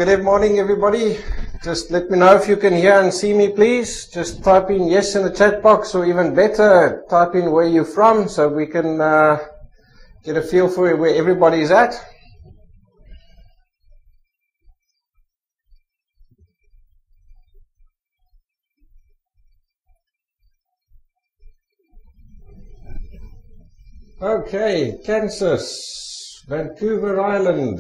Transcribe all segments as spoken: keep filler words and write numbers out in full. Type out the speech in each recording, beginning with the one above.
Good morning, everybody. Just let me know if you can hear and see me, please. Just type in yes in the chat box, or even better, type in where you're from so we can uh, get a feel for where everybody is at. Okay, Kansas, Vancouver Island,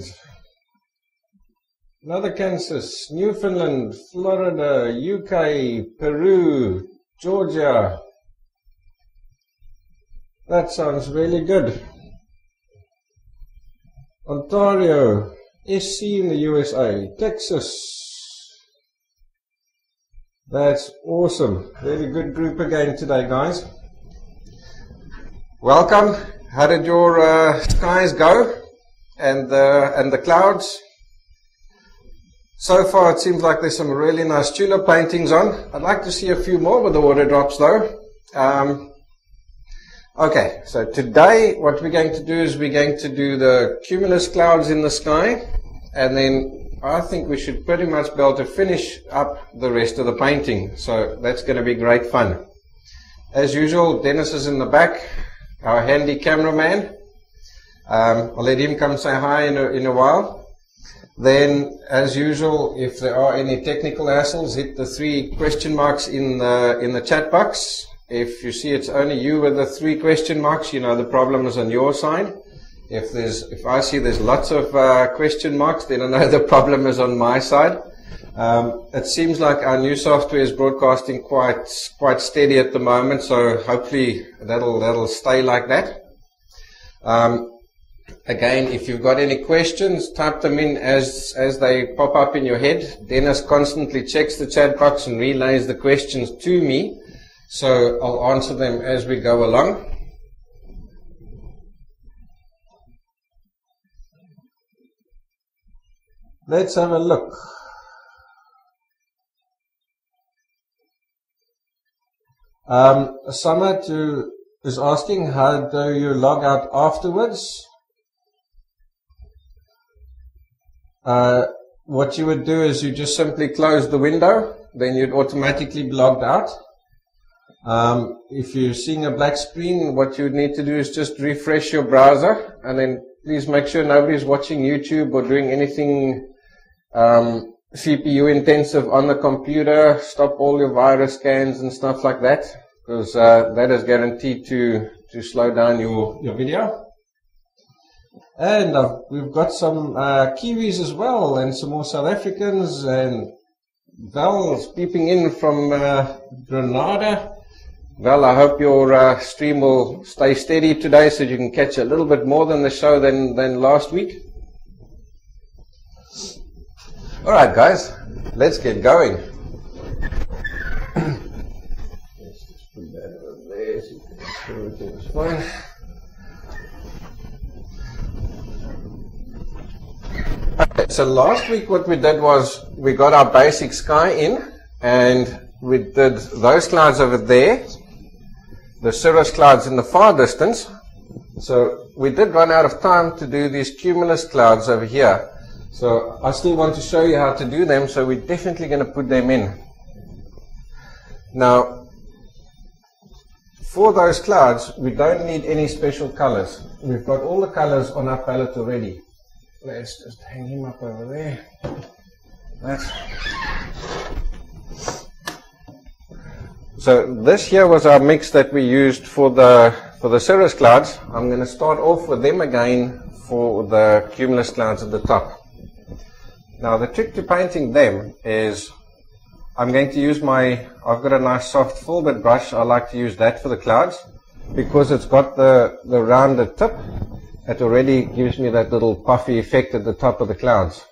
another Kansas, Newfoundland, Florida, U K, Peru, Georgia. That sounds really good. Ontario, S C in the U S A, Texas. That's awesome. Very good group again today, guys. Welcome. How did your uh, skies go and the, and the clouds? So far it seems like there's some really nice tulip paintings on. I'd like to see a few more with the water drops though. Um, okay, so today what we're going to do is we're going to do the cumulus clouds in the sky, and then I think we should pretty much be able to finish up the rest of the painting. So that's going to be great fun. As usual, Dennis is in the back, our handy cameraman. Um, I'll let him come say hi in a, in a while. Then, as usual, if there are any technical hassles, hit the three question marks in the, in the chat box. If you see it's only you with the three question marks, you know the problem is on your side. If there's, if I see there's lots of uh, question marks, then I know the problem is on my side. Um, it seems like our new software is broadcasting quite quite steady at the moment, so hopefully that'll that'll stay like that. Um, again, if you've got any questions, type them in as as they pop up in your head. Dennis constantly checks the chat box and relays the questions to me, so I'll answer them as we go along. Let's have a look. Um, Summer to, is asking, how do you log out afterwards? Uh, what you would do is you just simply close the window, then you'd automatically be logged out. Um, if you're seeing a black screen, what you would need to do is just refresh your browser, and then please make sure nobody's watching YouTube or doing anything um, C P U intensive on the computer. Stop all your virus scans and stuff like that, because uh, that is guaranteed to to slow down your your video. And uh, we've got some uh, Kiwis as well, and some more South Africans, and Val's peeping in from uh, Grenada. Val, I hope your uh, stream will stay steady today so you can catch a little bit more than the show than than last week. All right, guys, let's get going. Let's just put that over there so you can make sure everything is fine. Okay, so last week what we did was we got our basic sky in, and we did those clouds over there, the cirrus clouds in the far distance. So we did run out of time to do these cumulus clouds over here. So I still want to show you how to do them, so we're definitely going to put them in. Now, for those clouds, we don't need any special colors. We've got all the colors on our palette already. Let's just hang him up over there. That's. So this here was our mix that we used for the for the cirrus clouds. I'm going to start off with them again for the cumulus clouds at the top. Now the trick to painting them is I'm going to use my, I've got a nice soft full bit brush. I like to use that for the clouds because it's got the, the rounded tip. It already gives me that little puffy effect at the top of the clouds.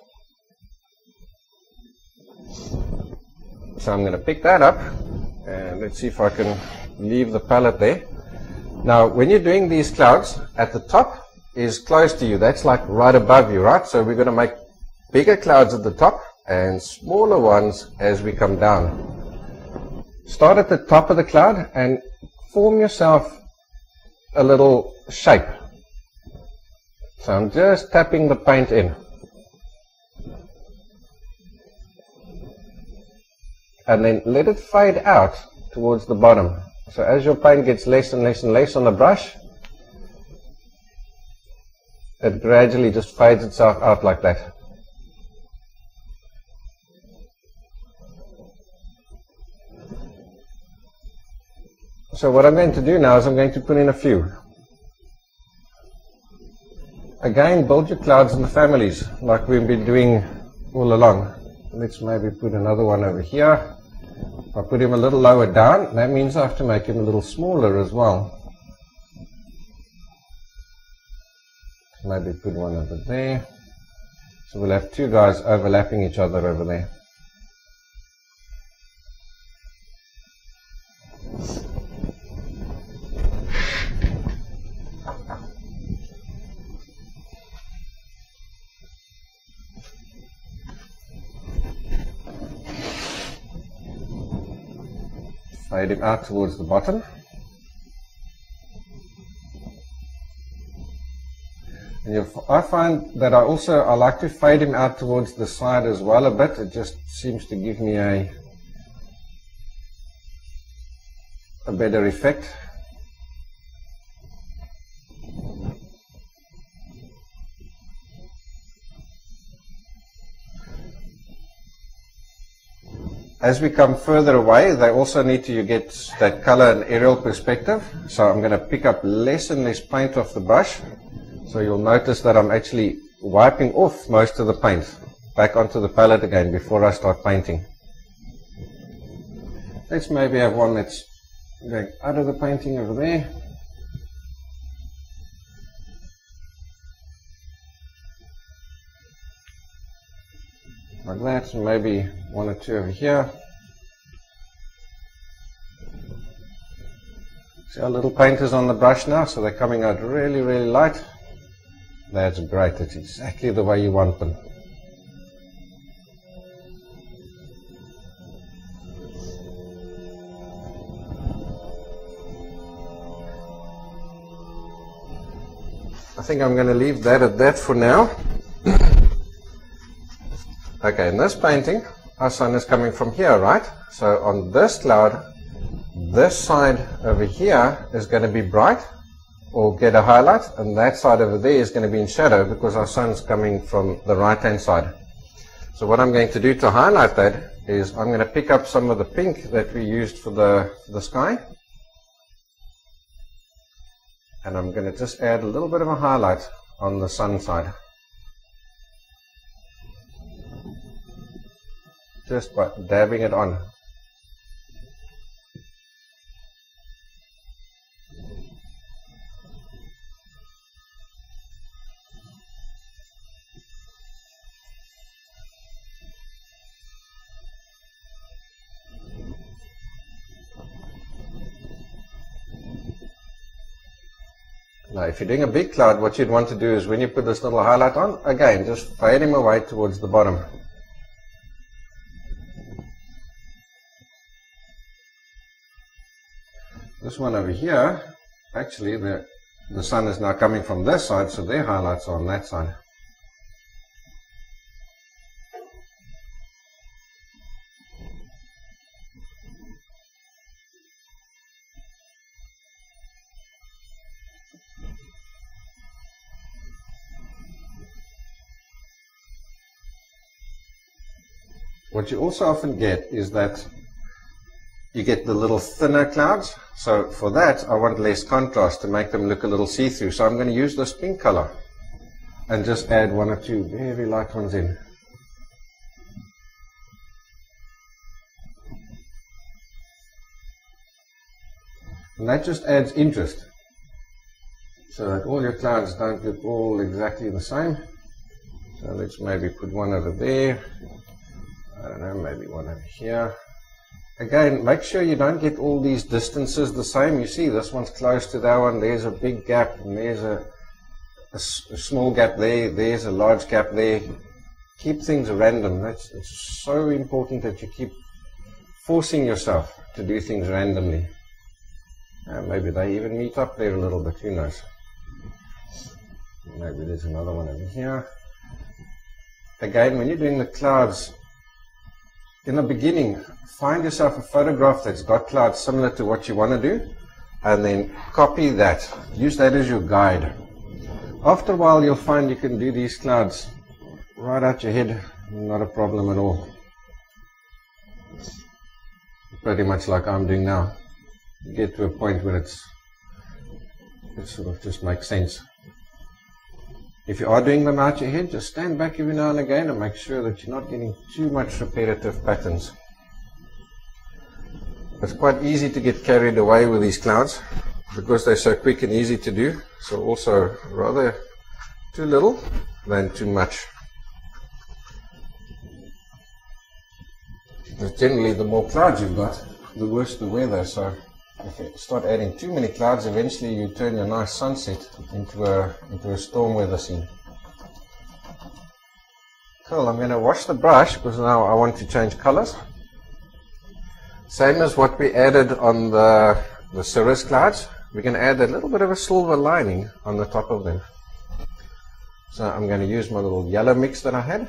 So I'm going to pick that up, and let's see if I can leave the palette there. Now when you're doing these clouds, at the top is close to you. That's like right above you, right? So we're going to make bigger clouds at the top and smaller ones as we come down. Start at the top of the cloud and form yourself a little shape. So I'm just tapping the paint in. and then let it fade out towards the bottom. So as your paint gets less and less and less on the brush, it gradually just fades itself out like that. So what I'm going to do now is I'm going to put in a few. Again, build your clouds in the families like we've been doing all along. Let's maybe put another one over here. If I put him a little lower down, that means I have to make him a little smaller as well. Maybe put one over there. So we'll have two guys overlapping each other over there. Fade him out towards the bottom. And you'll, I find that I also I like to fade him out towards the side as well a bit. It just seems to give me a a better effect. As we come further away, they also need to get that color and aerial perspective. So I'm going to pick up less and less paint off the brush. So you'll notice that I'm actually wiping off most of the paint back onto the palette again before I start painting. Let's maybe have one that's going out of the painting over there. Like that, and maybe one or two over here. See our little paint is on the brush now, so they're coming out really, really light. That's great, that's exactly the way you want them. I think I'm going to leave that at that for now. Okay, in this painting, our sun is coming from here, right? So on this cloud, this side over here is going to be bright, or get a highlight, and that side over there is going to be in shadow because our sun's coming from the right hand side. So what I'm going to do to highlight that is I'm going to pick up some of the pink that we used for the, for the sky, and I'm going to just add a little bit of a highlight on the sun side. Just by dabbing it on. Now if you're doing a big cloud, what you'd want to do is when you put this little highlight on, again just fade him away towards the bottom. This one over here, actually the, the sun is now coming from this side, so their highlights are on that side. What you also often get is that you get the little thinner clouds. So for that, I want less contrast to make them look a little see-through. So I'm going to use this pink color and just add one or two very light ones in. And that just adds interest, so that all your clouds don't look all exactly the same. So let's maybe put one over there. I don't know, maybe one over here. Again, make sure you don't get all these distances the same. You see, this one's close to that one. There's a big gap, and there's a, a, a small gap there. There's a large gap there. Keep things random. That's it's so important that you keep forcing yourself to do things randomly. Uh, maybe they even meet up there a little bit. Who knows? Maybe there's another one over here. Again, when you're doing the clouds, in the beginning, find yourself a photograph that's got clouds similar to what you want to do, and then copy that. Use that as your guide. After a while, you'll find you can do these clouds right out your head, not a problem at all. Pretty much like I'm doing now. You get to a point where it's it sort of just makes sense. If you are doing them out your head, just stand back every now and again and make sure that you're not getting too much repetitive patterns. It's quite easy to get carried away with these clouds because they're so quick and easy to do. So also rather too little than too much. Because generally the more clouds you've got, the worse the weather. So if you start adding too many clouds, eventually you turn your nice sunset into a, into a storm weather scene. Cool, I'm going to wash the brush because now I want to change colors. Same as what we added on the, the cirrus clouds, we're going to add a little bit of a silver lining on the top of them. So I'm going to use my little yellow mix that I had.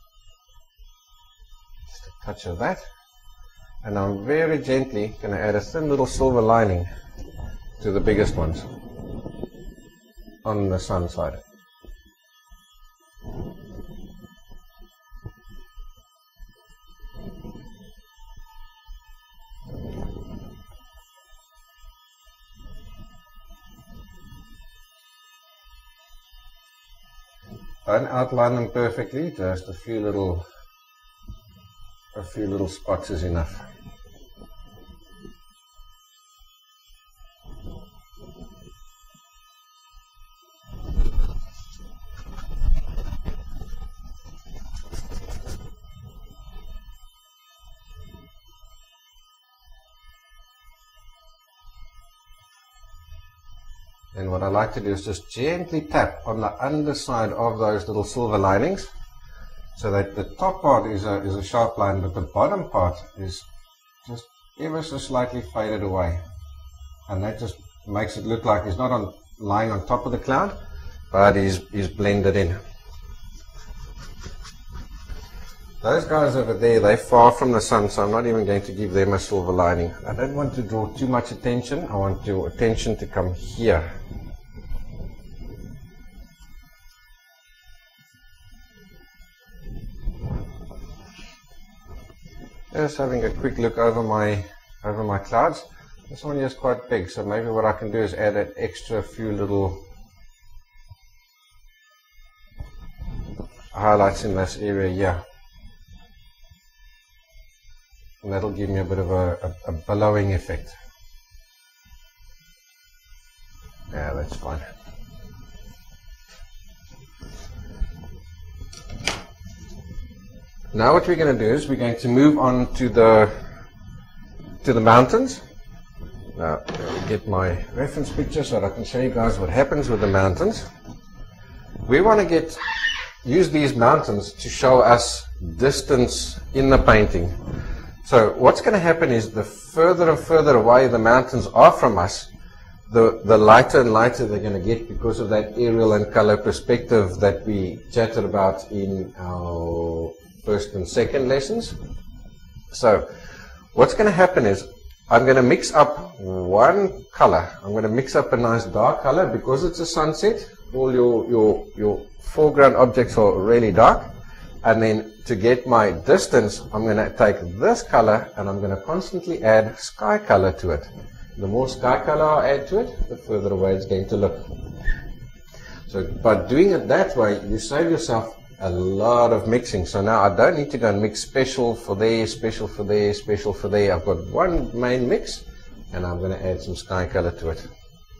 Just a touch of that. And I'm very gently going to add a thin little silver lining to the biggest ones on the sun side. Don't outline them perfectly, just a few little a few little spots is enough. And what I like to do is just gently tap on the underside of those little silver linings so that the top part is a, is a sharp line, but the bottom part is just ever so slightly faded away. And that just makes it look like it's not on, lying on top of the cloud, but is, is blended in. Those guys over there, they're far from the sun, so I'm not even going to give them a silver lining. I don't want to draw too much attention. I want your attention to come here. Just having a quick look over my over my clouds. This one here is quite big, so maybe what I can do is add an extra few little highlights in this area here. And that'll give me a bit of a, a, a billowing effect. Yeah, that's fine. Now what we're going to do is we're going to move on to the to the mountains. Now let me get my reference picture so that I can show you guys what happens with the mountains. We want to get use these mountains to show us distance in the painting. So what's going to happen is the further and further away the mountains are from us, the, the lighter and lighter they're going to get because of that aerial and color perspective that we chatted about in our first and second lessons. So what's going to happen is I'm going to mix up one color. I'm going to mix up a nice dark color because it's a sunset. All your, your, your foreground objects are really dark. And then to get my distance, I'm going to take this color and I'm going to constantly add sky color to it. The more sky color I add to it, the further away it's going to look. So by doing it that way, you save yourself a lot of mixing. So now I don't need to go and mix special for there, special for there, special for there. I've got one main mix and I'm going to add some sky color to it.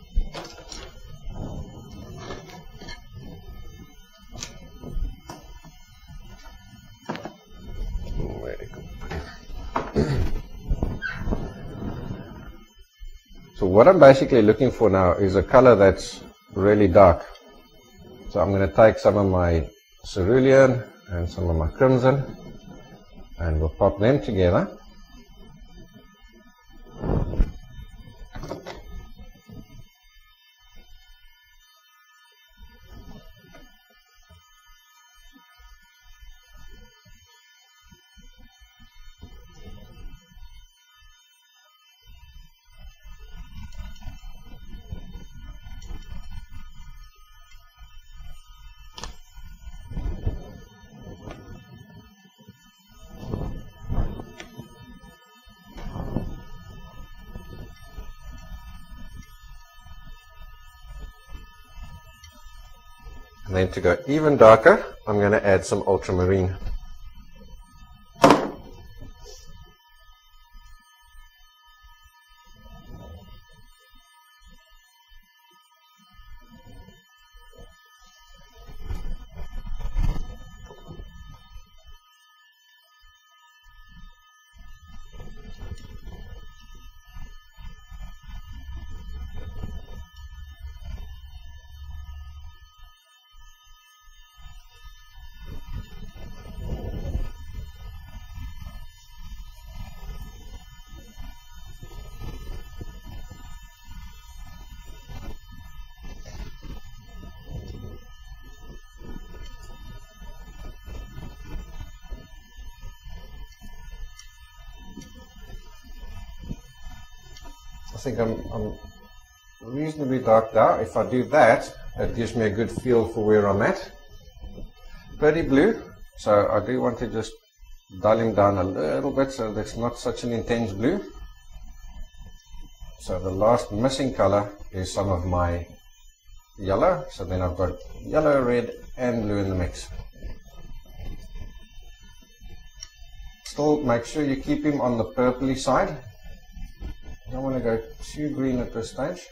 So what I'm basically looking for now is a color that's really dark. So I'm going to take some of my cerulean and some of my crimson and we'll pop them together. And then to go even darker, I'm going to add some ultramarine. I think I'm, I'm reasonably dark now. If I do that, it gives me a good feel for where I'm at. Pretty blue, so I do want to just dial him down a little bit so that's not such an intense blue. So the last missing color is some of my yellow, so then I've got yellow, red and blue in the mix. Still make sure you keep him on the purpley side. I don't want to go too green at this stage.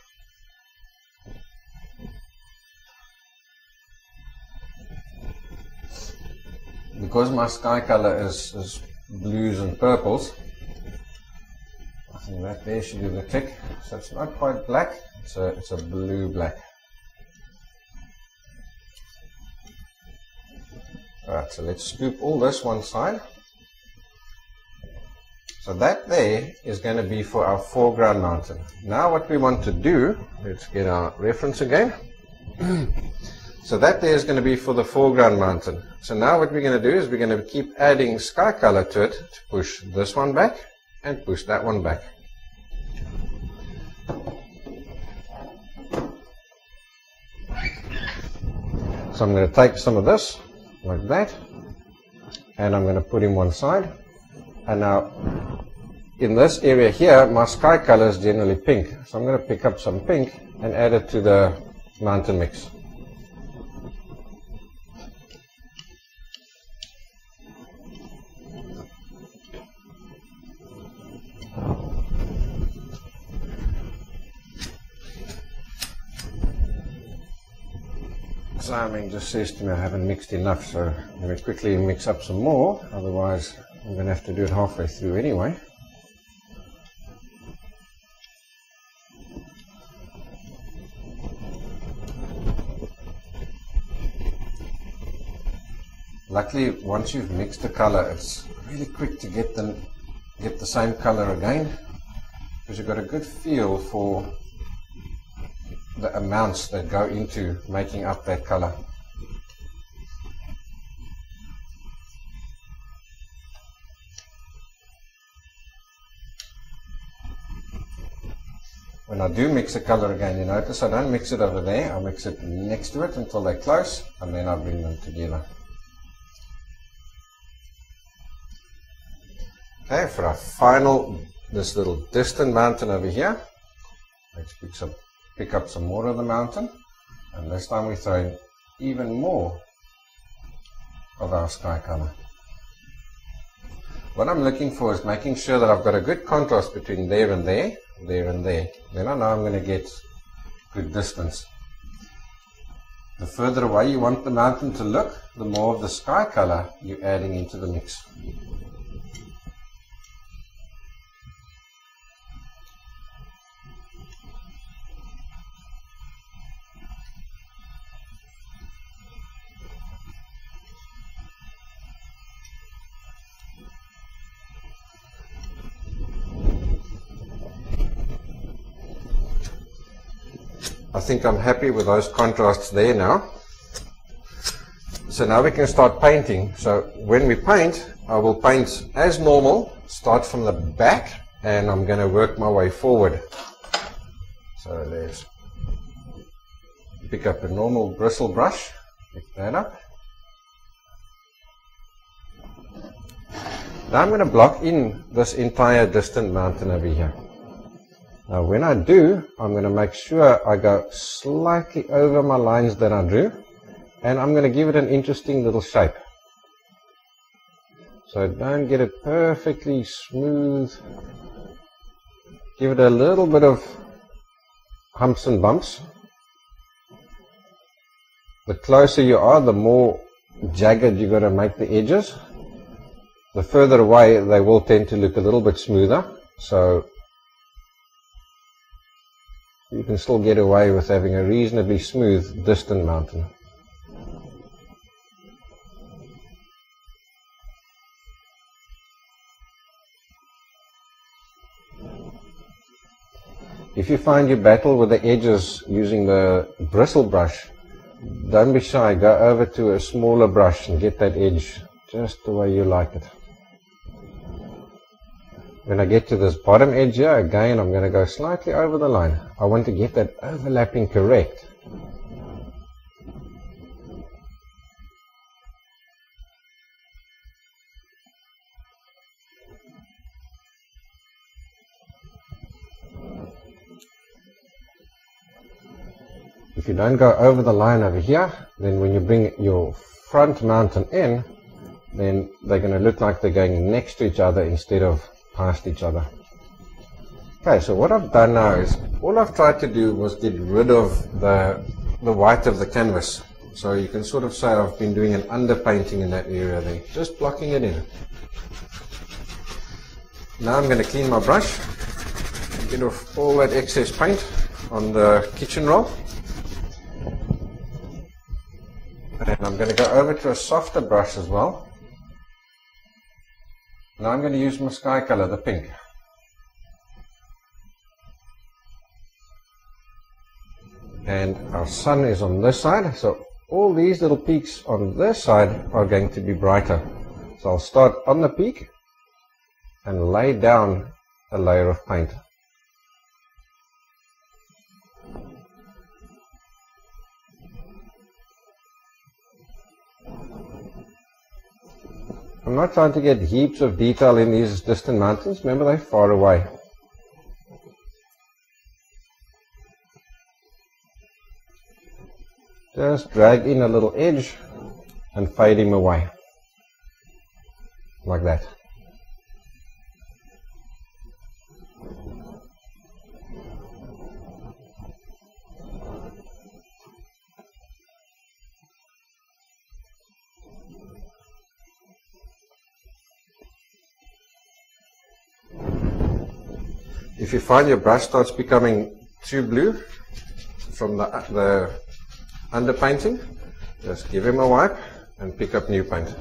Because my sky color is, is blues and purples, I think that there should do the trick. So it's not quite black, it's a, it's a blue black. Alright, so let's scoop all this one side. So that there is going to be for our foreground mountain. Now what we want to do, let's get our reference again. So that there is going to be for the foreground mountain. So now what we're going to do is we're going to keep adding sky color to it to push this one back and push that one back. So I'm going to take some of this like that and I'm going to put in one side. And now, in this area here, my sky color is generally pink. So I'm going to pick up some pink and add it to the mountain mix. Simon just says to me I haven't mixed enough, so let me quickly mix up some more, otherwise I'm going to have to do it halfway through anyway. Luckily, once you've mixed the color, it's really quick to get the, get the same color again, because you've got a good feel for the amounts that go into making up that color. When I do mix a color again, you notice I don't mix it over there, I mix it next to it until they're close, and then I bring them together. Okay, for our final, this little distant mountain over here, let's pick, some, pick up some more of the mountain, and this time we throw in even more of our sky color. What I'm looking for is making sure that I've got a good contrast between there and there, there and there. Then I know I'm going to get good distance. The further away you want the mountain to look, the more of the sky color you're adding into the mix. I think I'm happy with those contrasts there now. So now we can start painting. So when we paint, I will paint as normal, start from the back, and I'm going to work my way forward. So let's pick up a normal bristle brush, pick that up. Now I'm going to block in this entire distant mountain over here. Now when I do, I'm going to make sure I go slightly over my lines that I drew, and I'm going to give it an interesting little shape. So don't get it perfectly smooth. Give it a little bit of humps and bumps. The closer you are, the more jagged you've got to make the edges. The further away, they will tend to look a little bit smoother. So you can still get away with having a reasonably smooth distant mountain. If you find you battle with the edges using the bristle brush, don't be shy, go over to a smaller brush and get that edge just the way you like it. When I get to this bottom edge here, again I'm going to go slightly over the line. I want to get that overlapping correct. If you don't go over the line over here, then when you bring your front mountain in, then they're going to look like they're going next to each other instead of past each other. Okay, so what I've done now is, all I've tried to do was get rid of the, the white of the canvas. So you can sort of say I've been doing an underpainting in that area there, just blocking it in. Now I'm going to clean my brush, get off all that excess paint on the kitchen roll. And I'm going to go over to a softer brush as well. Now I'm going to use my sky color, the pink. And our sun is on this side, so all these little peaks on this side are going to be brighter. So I'll start on the peak and lay down a layer of paint. I'm not trying to get heaps of detail in these distant mountains. Remember, they're far away. Just drag in a little edge and fade him away. Like that. If you find your brush starts becoming too blue from the, the underpainting, just give him a wipe and pick up new paint.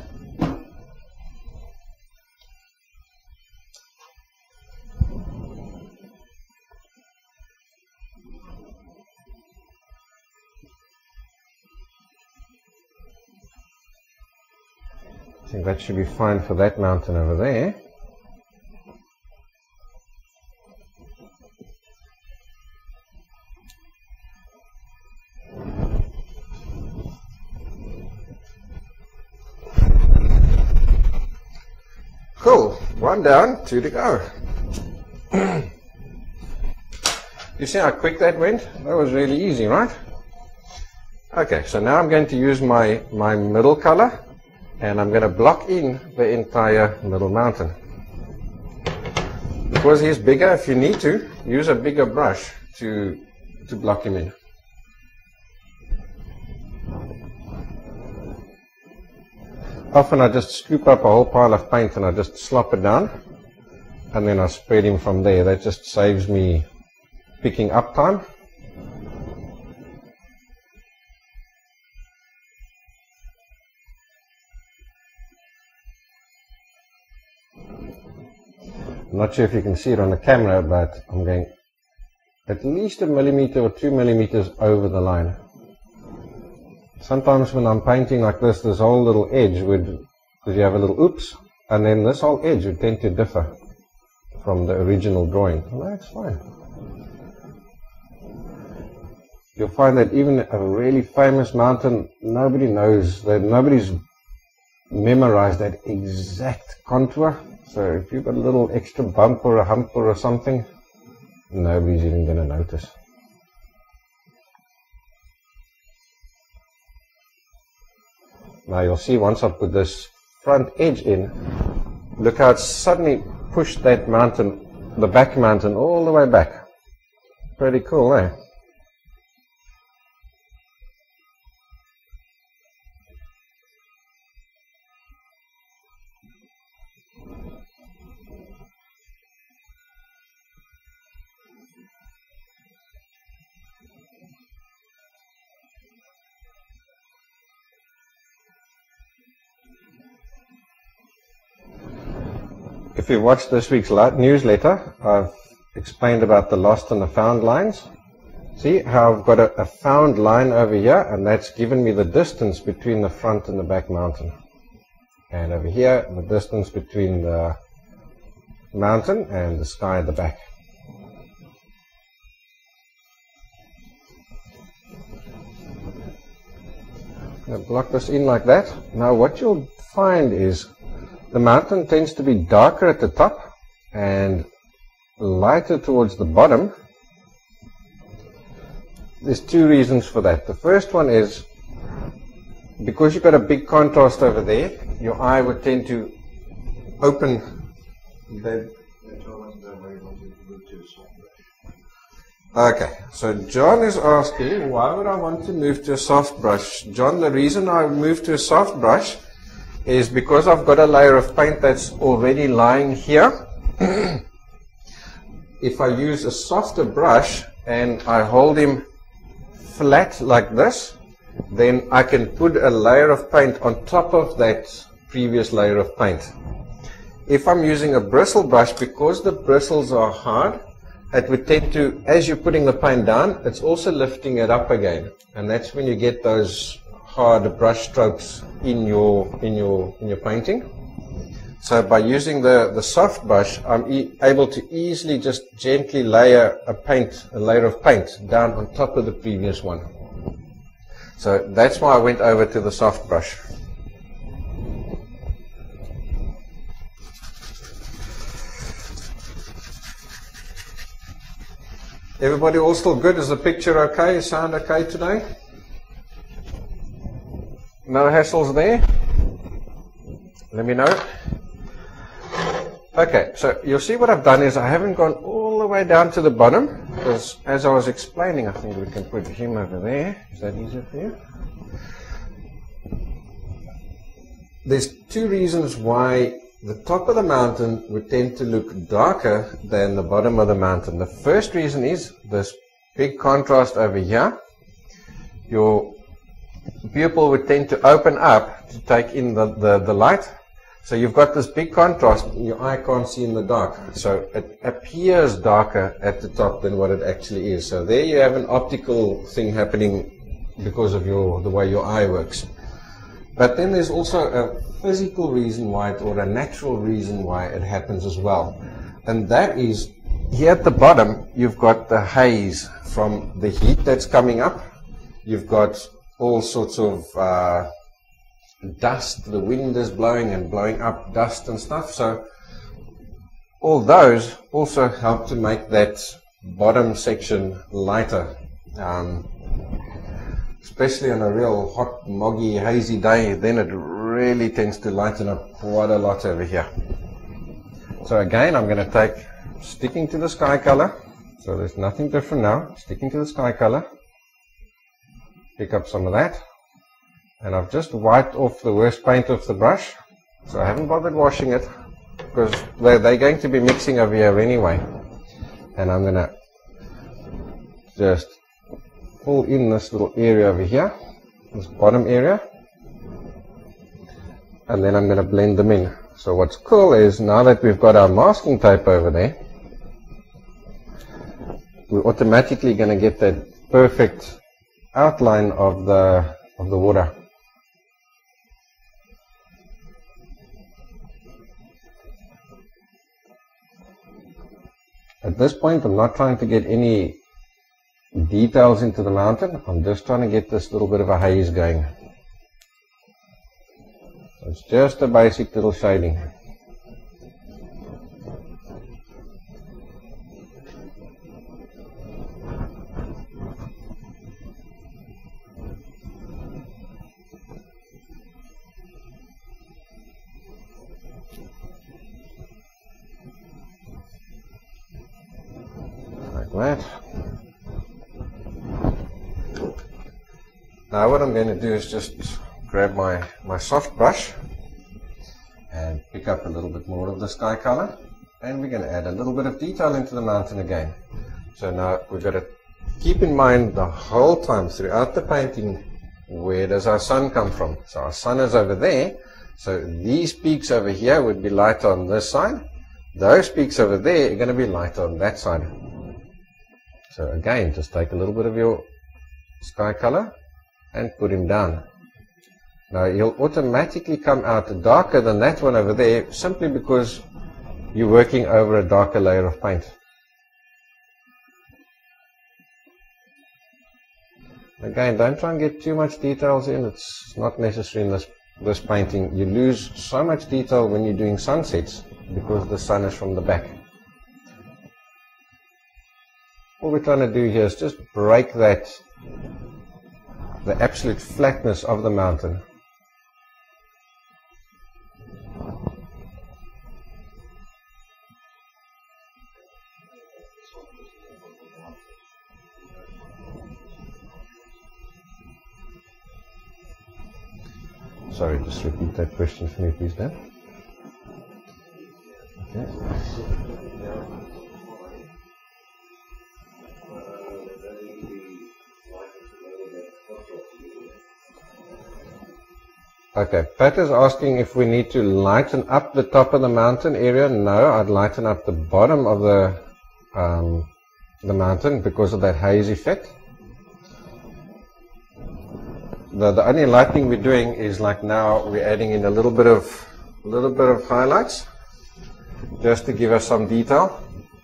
I think that should be fine for that mountain over there. Cool, one down, two to go. You see how quick that went? That was really easy, right? Okay, so now I'm going to use my, my middle color, and I'm going to block in the entire middle mountain. Because he's bigger, if you need to, use a bigger brush to, to block him in. Often I just scoop up a whole pile of paint and I just slop it down and then I spread him from there. That just saves me picking up time. I'm not sure if you can see it on the camera, but I'm going at least a millimeter or two millimeters over the line. Sometimes when I'm painting like this, this whole little edge would, because you have a little oops, and then this whole edge would tend to differ from the original drawing. Well, that's fine. You'll find that even a really famous mountain, nobody knows, that nobody's memorized that exact contour. So if you've got a little extra bump or a hump or something, nobody's even going to notice. Now you'll see once I put this front edge in, look how it's suddenly pushed that mountain, the back mountain, all the way back. Pretty cool, eh? If you watched this week's newsletter, I've explained about the lost and the found lines. See how I've got a, a found line over here, and that's given me the distance between the front and the back mountain. And over here, the distance between the mountain and the sky at the back. I'm going to block this in like that. Now what you'll find is the mountain tends to be darker at the top and lighter towards the bottom. There's two reasons for that. The first one is because you've got a big contrast over there, your eye would tend to open the... Okay, so John is asking, why would I want to move to a soft brush? John, the reason I move to a soft brush is because I've got a layer of paint that's already lying here. If I use a softer brush and I hold him flat like this, then I can put a layer of paint on top of that previous layer of paint. If I'm using a bristle brush, because the bristles are hard, it would tend to, as you're putting the paint down, it's also lifting it up again. And that's when you get those hard brush strokes in your in your in your painting. So by using the the soft brush, I'm e able to easily just gently layer a paint a layer of paint down on top of the previous one. So that's why I went over to the soft brush. Everybody all still good? Is the picture okay? Is sound okay today? No hassles there? Let me know. Okay, so you'll see what I've done is I haven't gone all the way down to the bottom, because as I was explaining, I think we can put him over there. Is that easier for you? There's two reasons why the top of the mountain would tend to look darker than the bottom of the mountain. The first reason is this big contrast over here. Your pupil would tend to open up to take in the, the, the light. So you've got this big contrast, your eye can't see in the dark. So it appears darker at the top than what it actually is. So there you have an optical thing happening because of your the way your eye works. But then there's also a physical reason why it, or a natural reason why it happens as well. And that is, here at the bottom, you've got the haze from the heat that's coming up. You've got all sorts of uh, dust, the wind is blowing and blowing up dust and stuff. So all those also help to make that bottom section lighter. Um, especially on a real hot, moggy, hazy day, then it really tends to lighten up quite a lot over here. So again, I'm going to take, sticking to the sky color, so there's nothing different now, sticking to the sky color, pick up some of that, and I've just wiped off the worst paint off the brush, so I haven't bothered washing it, because they're, they're going to be mixing over here anyway. And I'm going to just pull in this little area over here, this bottom area, and then I'm going to blend them in. So what's cool is now that we've got our masking tape over there, we're automatically going to get that perfect outline of the of the water. At this point, I'm not trying to get any details into the mountain. I'm just trying to get this little bit of a haze going. So it's just a basic little shading. that. Now what I'm going to do is just grab my, my soft brush and pick up a little bit more of the sky color, and we're going to add a little bit of detail into the mountain again. So now we've got to keep in mind the whole time throughout the painting, where does our sun come from? So our sun is over there, so these peaks over here would be lighter on this side, those peaks over there are going to be lighter on that side. So again, just take a little bit of your sky color and put him down. Now he'll automatically come out darker than that one over there, simply because you're working over a darker layer of paint. Again, don't try and get too much details in, it's not necessary in this, this painting. You lose so much detail when you're doing sunsets because the sun is from the back. All we're trying to do here is just break that, the absolute flatness of the mountain. Sorry, just repeat that question for me, please, Dan. Okay. Okay, Pat is asking if we need to lighten up the top of the mountain area. No, I'd lighten up the bottom of the um, the mountain because of that haze effect. The, the only lighting we're doing is, like now, we're adding in a little bit of a little bit of highlights just to give us some detail.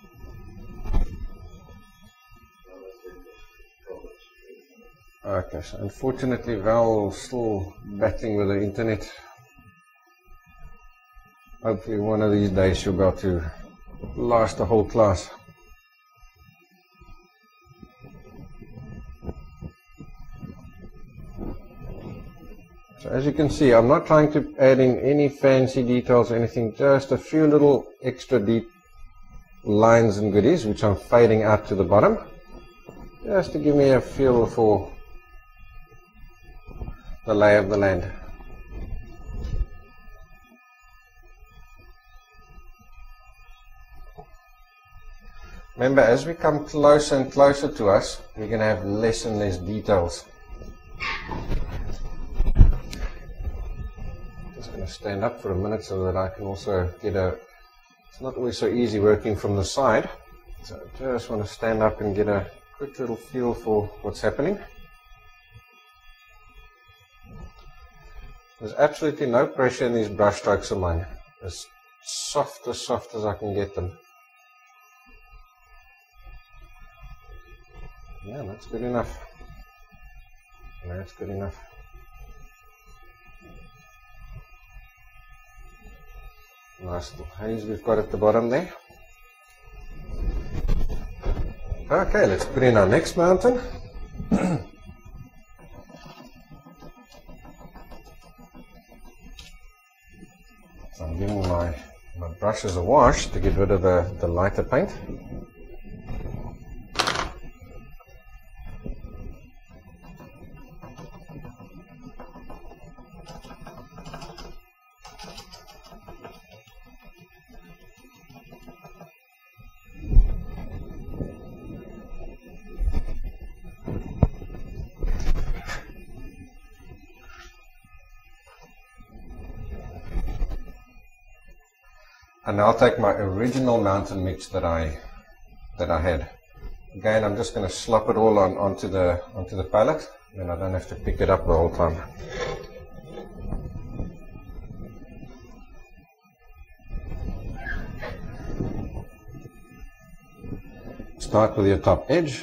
Okay, so unfortunately Val's still battling with the internet. Hopefully one of these days she'll be able to last the whole class. So as you can see, I'm not trying to add in any fancy details or anything, just a few little extra deep lines and goodies which I'm fading out to the bottom, just to give me a feel for the lay of the land. Remember, as we come closer and closer to us, we're going to have less and less details. Just going to stand up for a minute so that I can also get a... It's not always so easy working from the side, so I just want to stand up and get a quick little feel for what's happening. There's absolutely no pressure in these brush strokes of mine. As soft as soft as I can get them. Yeah, that's good enough. That's good enough. Nice little haze we've got at the bottom there. Okay, let's put in our next mountain. So I'm giving my, my brushes a wash to get rid of the, the lighter paint. And I'll take my original mountain mix that I that I had. Again, I'm just going to slop it all on onto the onto the palette, and I don't have to pick it up the whole time. Start with your top edge.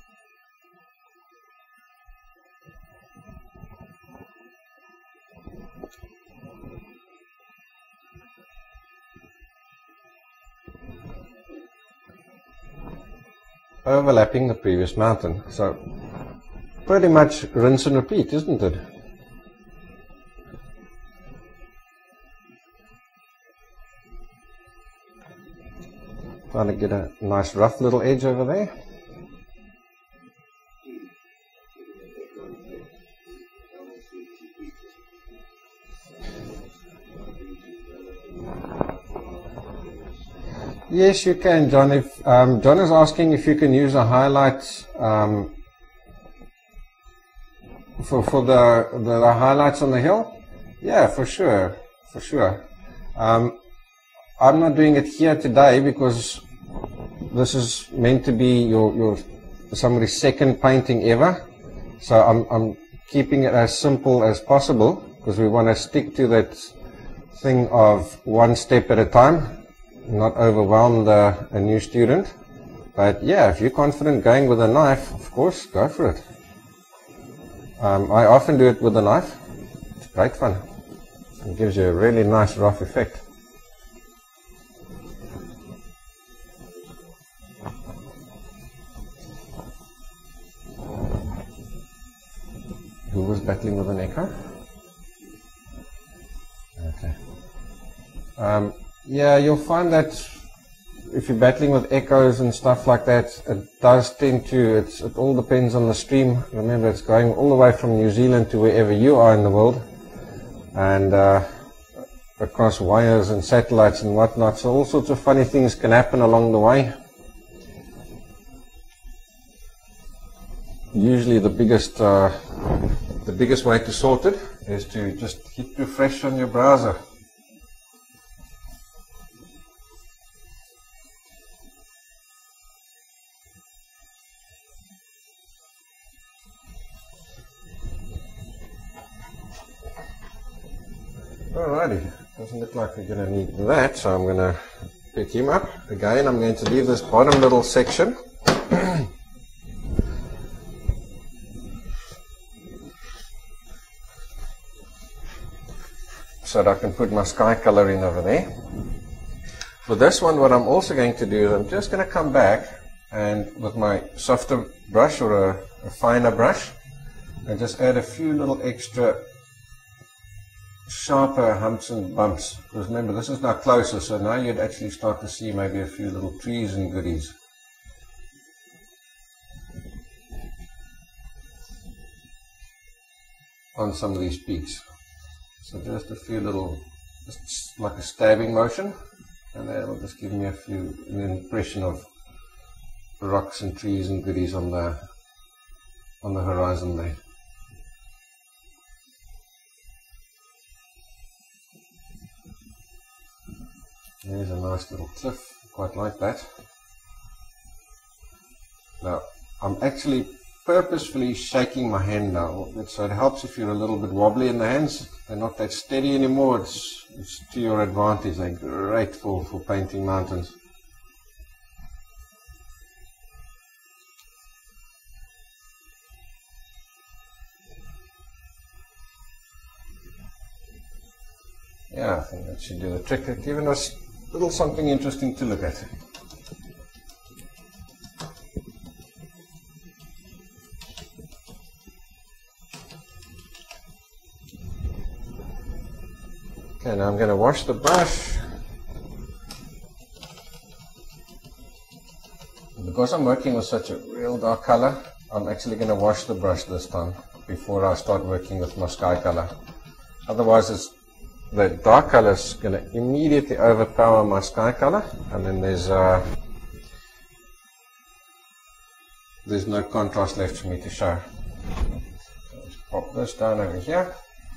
Overlapping the previous mountain. So pretty much rinse and repeat, isn't it? Trying to get a nice rough little edge over there. Yes, you can, John. If um, John is asking if you can use a highlight um, for for the, the the highlights on the hill. Yeah, for sure, for sure. Um, I'm not doing it here today because this is meant to be your your somebody's second painting ever. So I'm I'm keeping it as simple as possible because we want to stick to that thing of one step at a time, not overwhelm the, a new student. But yeah, if you're confident going with a knife, of course, go for it. Um, I often do it with a knife. It's great fun. It gives you a really nice rough effect. Who was battling with an echo? Okay. Um, yeah, you'll find that if you're battling with echoes and stuff like that, it does tend to, it's, it all depends on the stream. Remember, it's going all the way from New Zealand to wherever you are in the world, and uh, across wires and satellites and whatnot, so all sorts of funny things can happen along the way. Usually the biggest, uh, the biggest way to sort it is to just hit refresh on your browser. Alrighty, doesn't look like we're going to need that, so I'm going to pick him up. Again, I'm going to leave this bottom little section. So that I can put my sky color in over there. For this one, what I'm also going to do is I'm just going to come back and with my softer brush or a, a finer brush, and just add a few little extra sharper humps and bumps, because remember this is now closer, so now you'd actually start to see maybe a few little trees and goodies. On some of these peaks. So just a few little, just like a stabbing motion, and that will just give me a few, an impression of rocks and trees and goodies on the, on the horizon there. There's a nice little cliff, quite like that. Now, I'm actually purposefully shaking my hand now, so it helps if you're a little bit wobbly in the hands. They're not that steady anymore, it's, it's to your advantage. They're great for, for painting mountains. Yeah, I think that should do the trick. It's given us a little something interesting to look at. Okay, now I'm going to wash the brush. Because I'm working with such a real dark color, I'm actually going to wash the brush this time before I start working with my sky color. Otherwise, it's the dark color is going to immediately overpower my sky color, and then there's uh, there's no contrast left for me to show. So let's pop this down over here.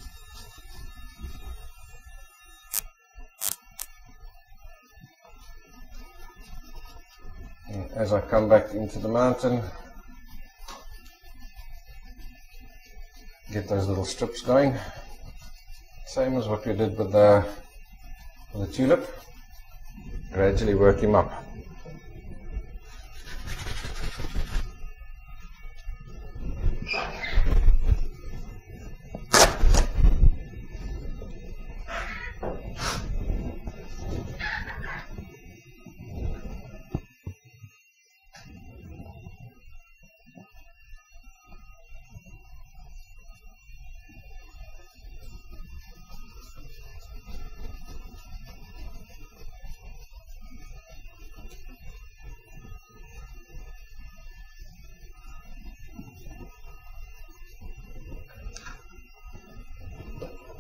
And as I come back into the mountain, get those little strips going. Same as what we did with the, with the tulip. Gradually work him up.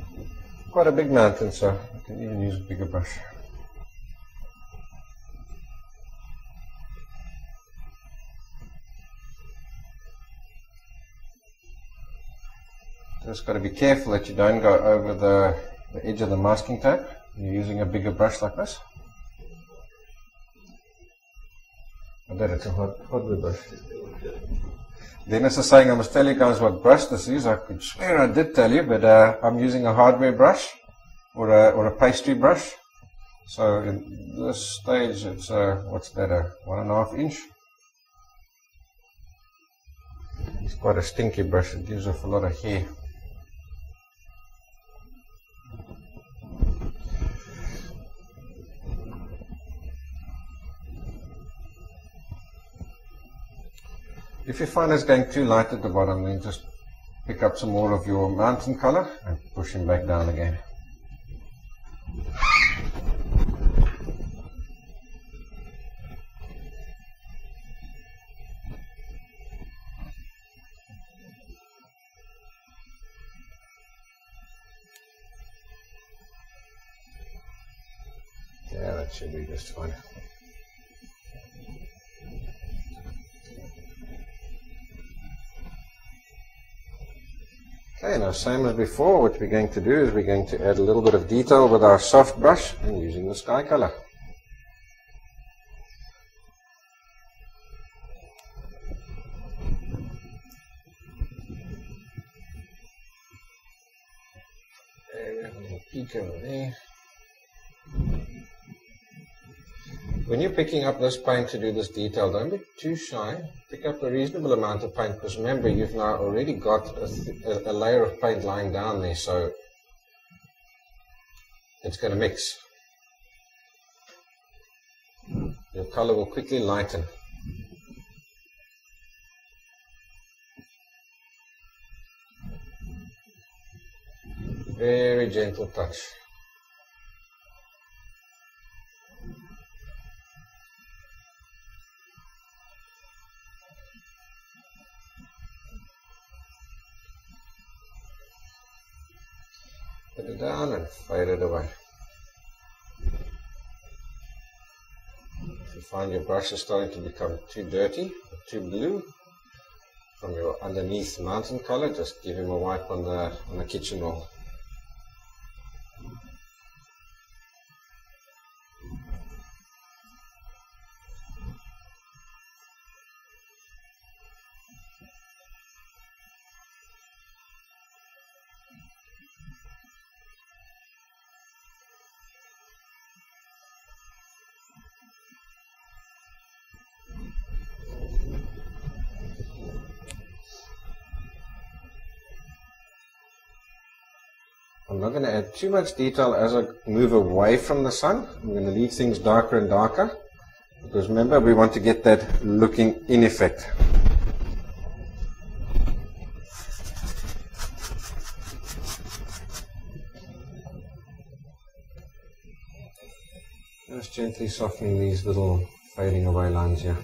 Quite a big mountain, so I can even use a bigger brush. Just got to be careful that you don't go over the, the edge of the masking tape. You're using a bigger brush like this. I bet it's a hot, hardwood brush. Dennis is saying I must tell you guys what brush this is. I could swear I did tell you, but uh, I'm using a hardware brush or a, or a pastry brush. So in this stage it's uh, what's that, a one and a half inch. It's quite a stinky brush, it gives off a lot of hair. If you find it's going too light at the bottom, then just pick up some more of your mountain color and push him back down again. Yeah, that should be just fine. Okay, now same as before, what we're going to do is we're going to add a little bit of detail with our soft brush and using the sky color. There we have a little peak over there. When you're picking up this paint to do this detail, don't be too shy. Pick up a reasonable amount of paint, because remember, you've now already got a, th a layer of paint lying down there, so it's going to mix. Your color will quickly lighten. Very gentle touch. Put it down and fade it away. If you find your brush is starting to become too dirty or too blue from your underneath mountain color, just give him a wipe on the on the kitchen roll. I'm not going to add too much detail as I move away from the sun. I'm going to leave things darker and darker, because remember, we want to get that looking in effect. Just gently softening these little fading away lines here.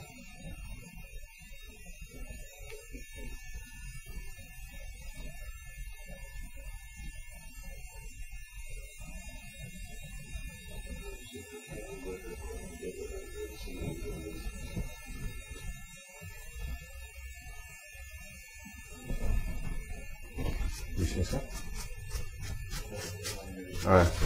Alright.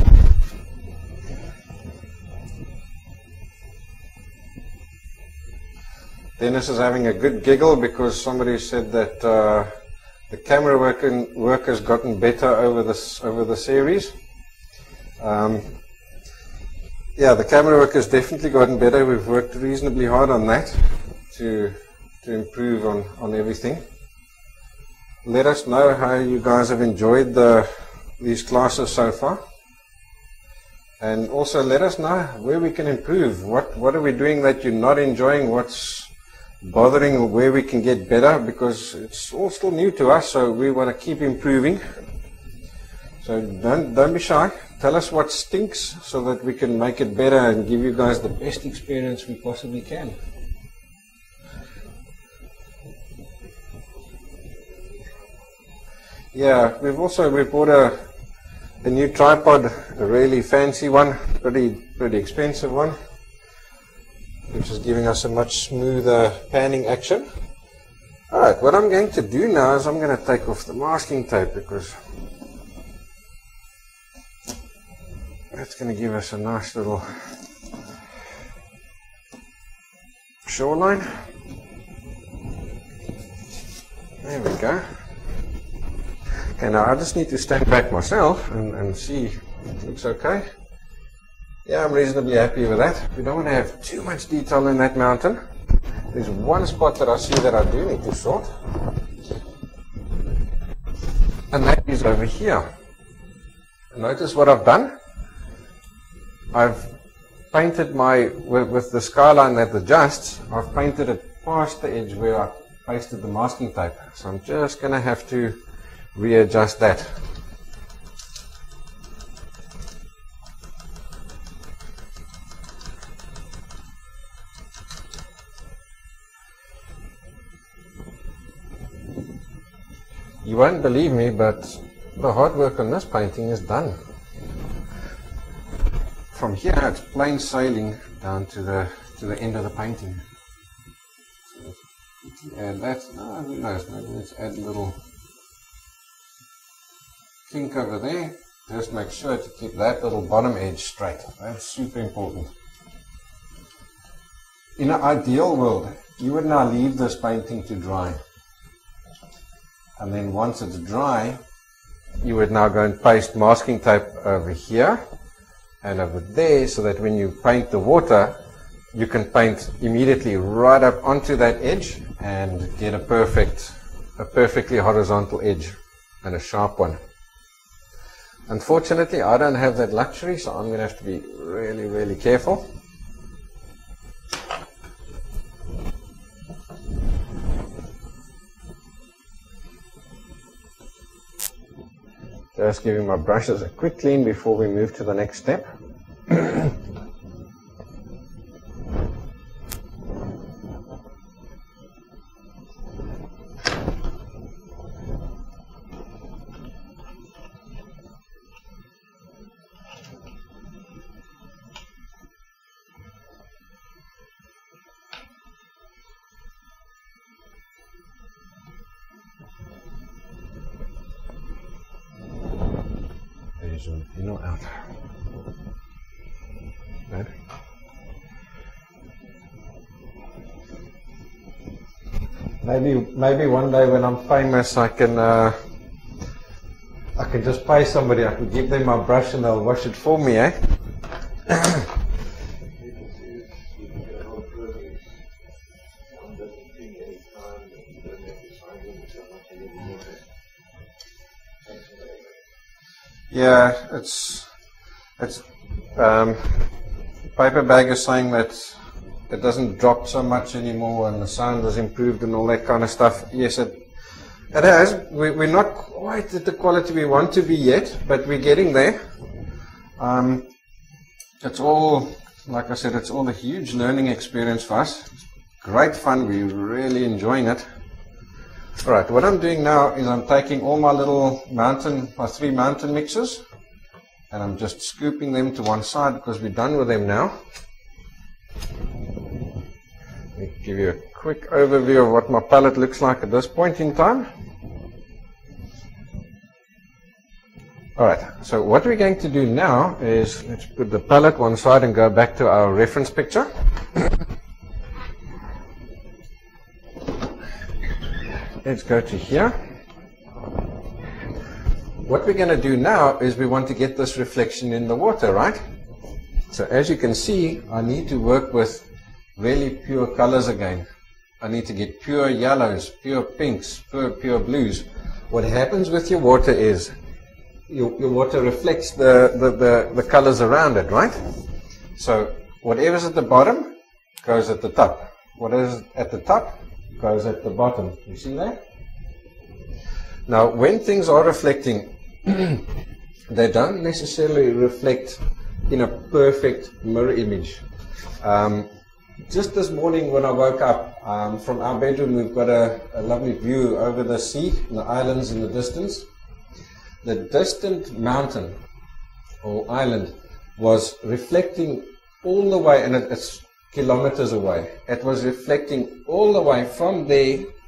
Dennis is having a good giggle because somebody said that uh, the camera work, in, work has gotten better over this over the series. Um, yeah, the camera work has definitely gotten better. We've worked reasonably hard on that to to improve on on everything. Let us know how you guys have enjoyed the these classes so far, and also let us know where we can improve. What what are we doing that you're not enjoying? What's bothering, or where we can get better, because it's all still new to us, so we want to keep improving. So don't don't be shy. Tell us what stinks so that we can make it better and give you guys the best experience we possibly can. Yeah, we've also we bought a a new tripod, a really fancy one, pretty pretty expensive one, which is giving us a much smoother panning action. Alright, what I'm going to do now is I'm going to take off the masking tape because that's going to give us a nice little shoreline. There we go. Okay, now I just need to stand back myself and, and see if it looks okay. Yeah, I'm reasonably happy with that. We don't want to have too much detail in that mountain. There's one spot that I see that I do need to sort, and that is over here. Notice what I've done. I've painted my, with, with the skyline that adjusts, I've painted it past the edge where I pasted the masking tape. So I'm just going to have to readjust that. You won't believe me, but the hard work on this painting is done. From here it's plain sailing down to the to the end of the painting. So add that. Oh, who knows? Maybe let's add a little kink over there. Just make sure to keep that little bottom edge straight. That's super important. In an ideal world, you would now leave this painting to dry. And then once it's dry, you would now go and paste masking tape over here and over there, so that when you paint the water, you can paint immediately right up onto that edge and get a perfect, a perfectly horizontal edge and a sharp one. Unfortunately, I don't have that luxury, so I'm going to have to be really, really careful. Just giving my brushes a quick clean before we move to the next step. You know, out. Right. Maybe, maybe one day when I'm famous, I can, uh, I can just pay somebody. I can give them my brush and they'll wash it for me, eh? Yeah, it's it's um, paper bag is saying that it doesn't drop so much anymore, and the sound has improved and all that kind of stuff. Yes, it it has. We, we're not quite at the quality we want to be yet, but we're getting there. Um, it's all, like I said, it's all a huge learning experience for us. It's great fun. We're really enjoying it. Alright, what I'm doing now is I'm taking all my little mountain, my three mountain mixes, and I'm just scooping them to one side because we're done with them now. Let me give you a quick overview of what my palette looks like at this point in time. Alright, so what we're going to do now is let's put the palette one side and go back to our reference picture. Let's go to here. What we're going to do now is we want to get this reflection in the water, right? So as you can see, I need to work with really pure colors again. I need to get pure yellows, pure pinks, pure, pure blues. What happens with your water is your, your water reflects the, the, the, the colors around it, right? So whatever's at the bottom goes at the top. Whatever's at the top goes at the bottom. You see that? Now, when things are reflecting, they don't necessarily reflect in a perfect mirror image. Um, just this morning when I woke up um, from our bedroom, we've got a, a lovely view over the sea and the islands in the distance. The distant mountain or island was reflecting all the way, and it, it's kilometers away. It was reflecting all the way from there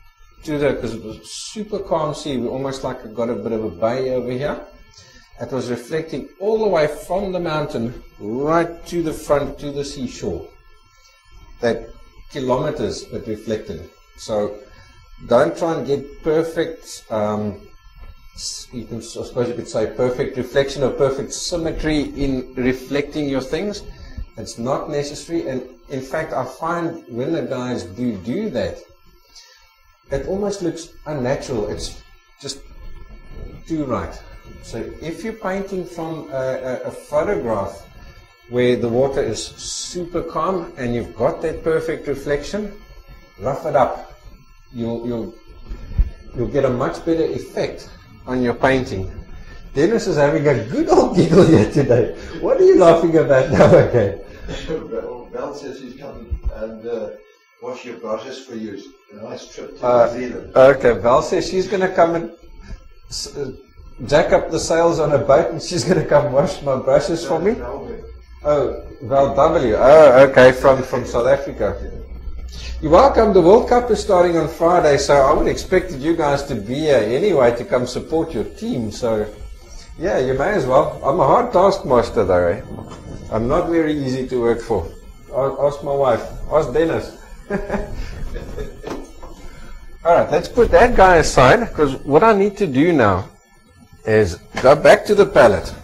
to the, because it was super calm sea, we almost like got a bit of a bay over here. It was reflecting all the way from the mountain right to the front, to the seashore. That kilometers it reflected. So don't try and get perfect, um, you can, I suppose you could say perfect reflection or perfect symmetry in reflecting your things. It's not necessary, and in fact I find when the guys do do that, it almost looks unnatural. It's just too right. So if you're painting from a, a, a photograph where the water is super calm and you've got that perfect reflection, rough it up. You'll, you'll, you'll get a much better effect on your painting. Dennis is having a good old giggle here today. What are you laughing about now again? Val says he's come and uh, wash your brushes for you. A nice trip to uh, New Zealand. Okay, Val says she's going to come and uh, jack up the sails on a boat, and she's going to come wash my brushes for me. Oh, Val W. Oh, okay, from, from South Africa. You're welcome. The World Cup is starting on Friday, so I would expect you guys to be here anyway to come support your team. So, yeah, you may as well. I'm a hard taskmaster, though. Eh? I'm not very easy to work for. Ask my wife. Ask Dennis. Alright, let's put that guy aside, because what I need to do now is go back to the palette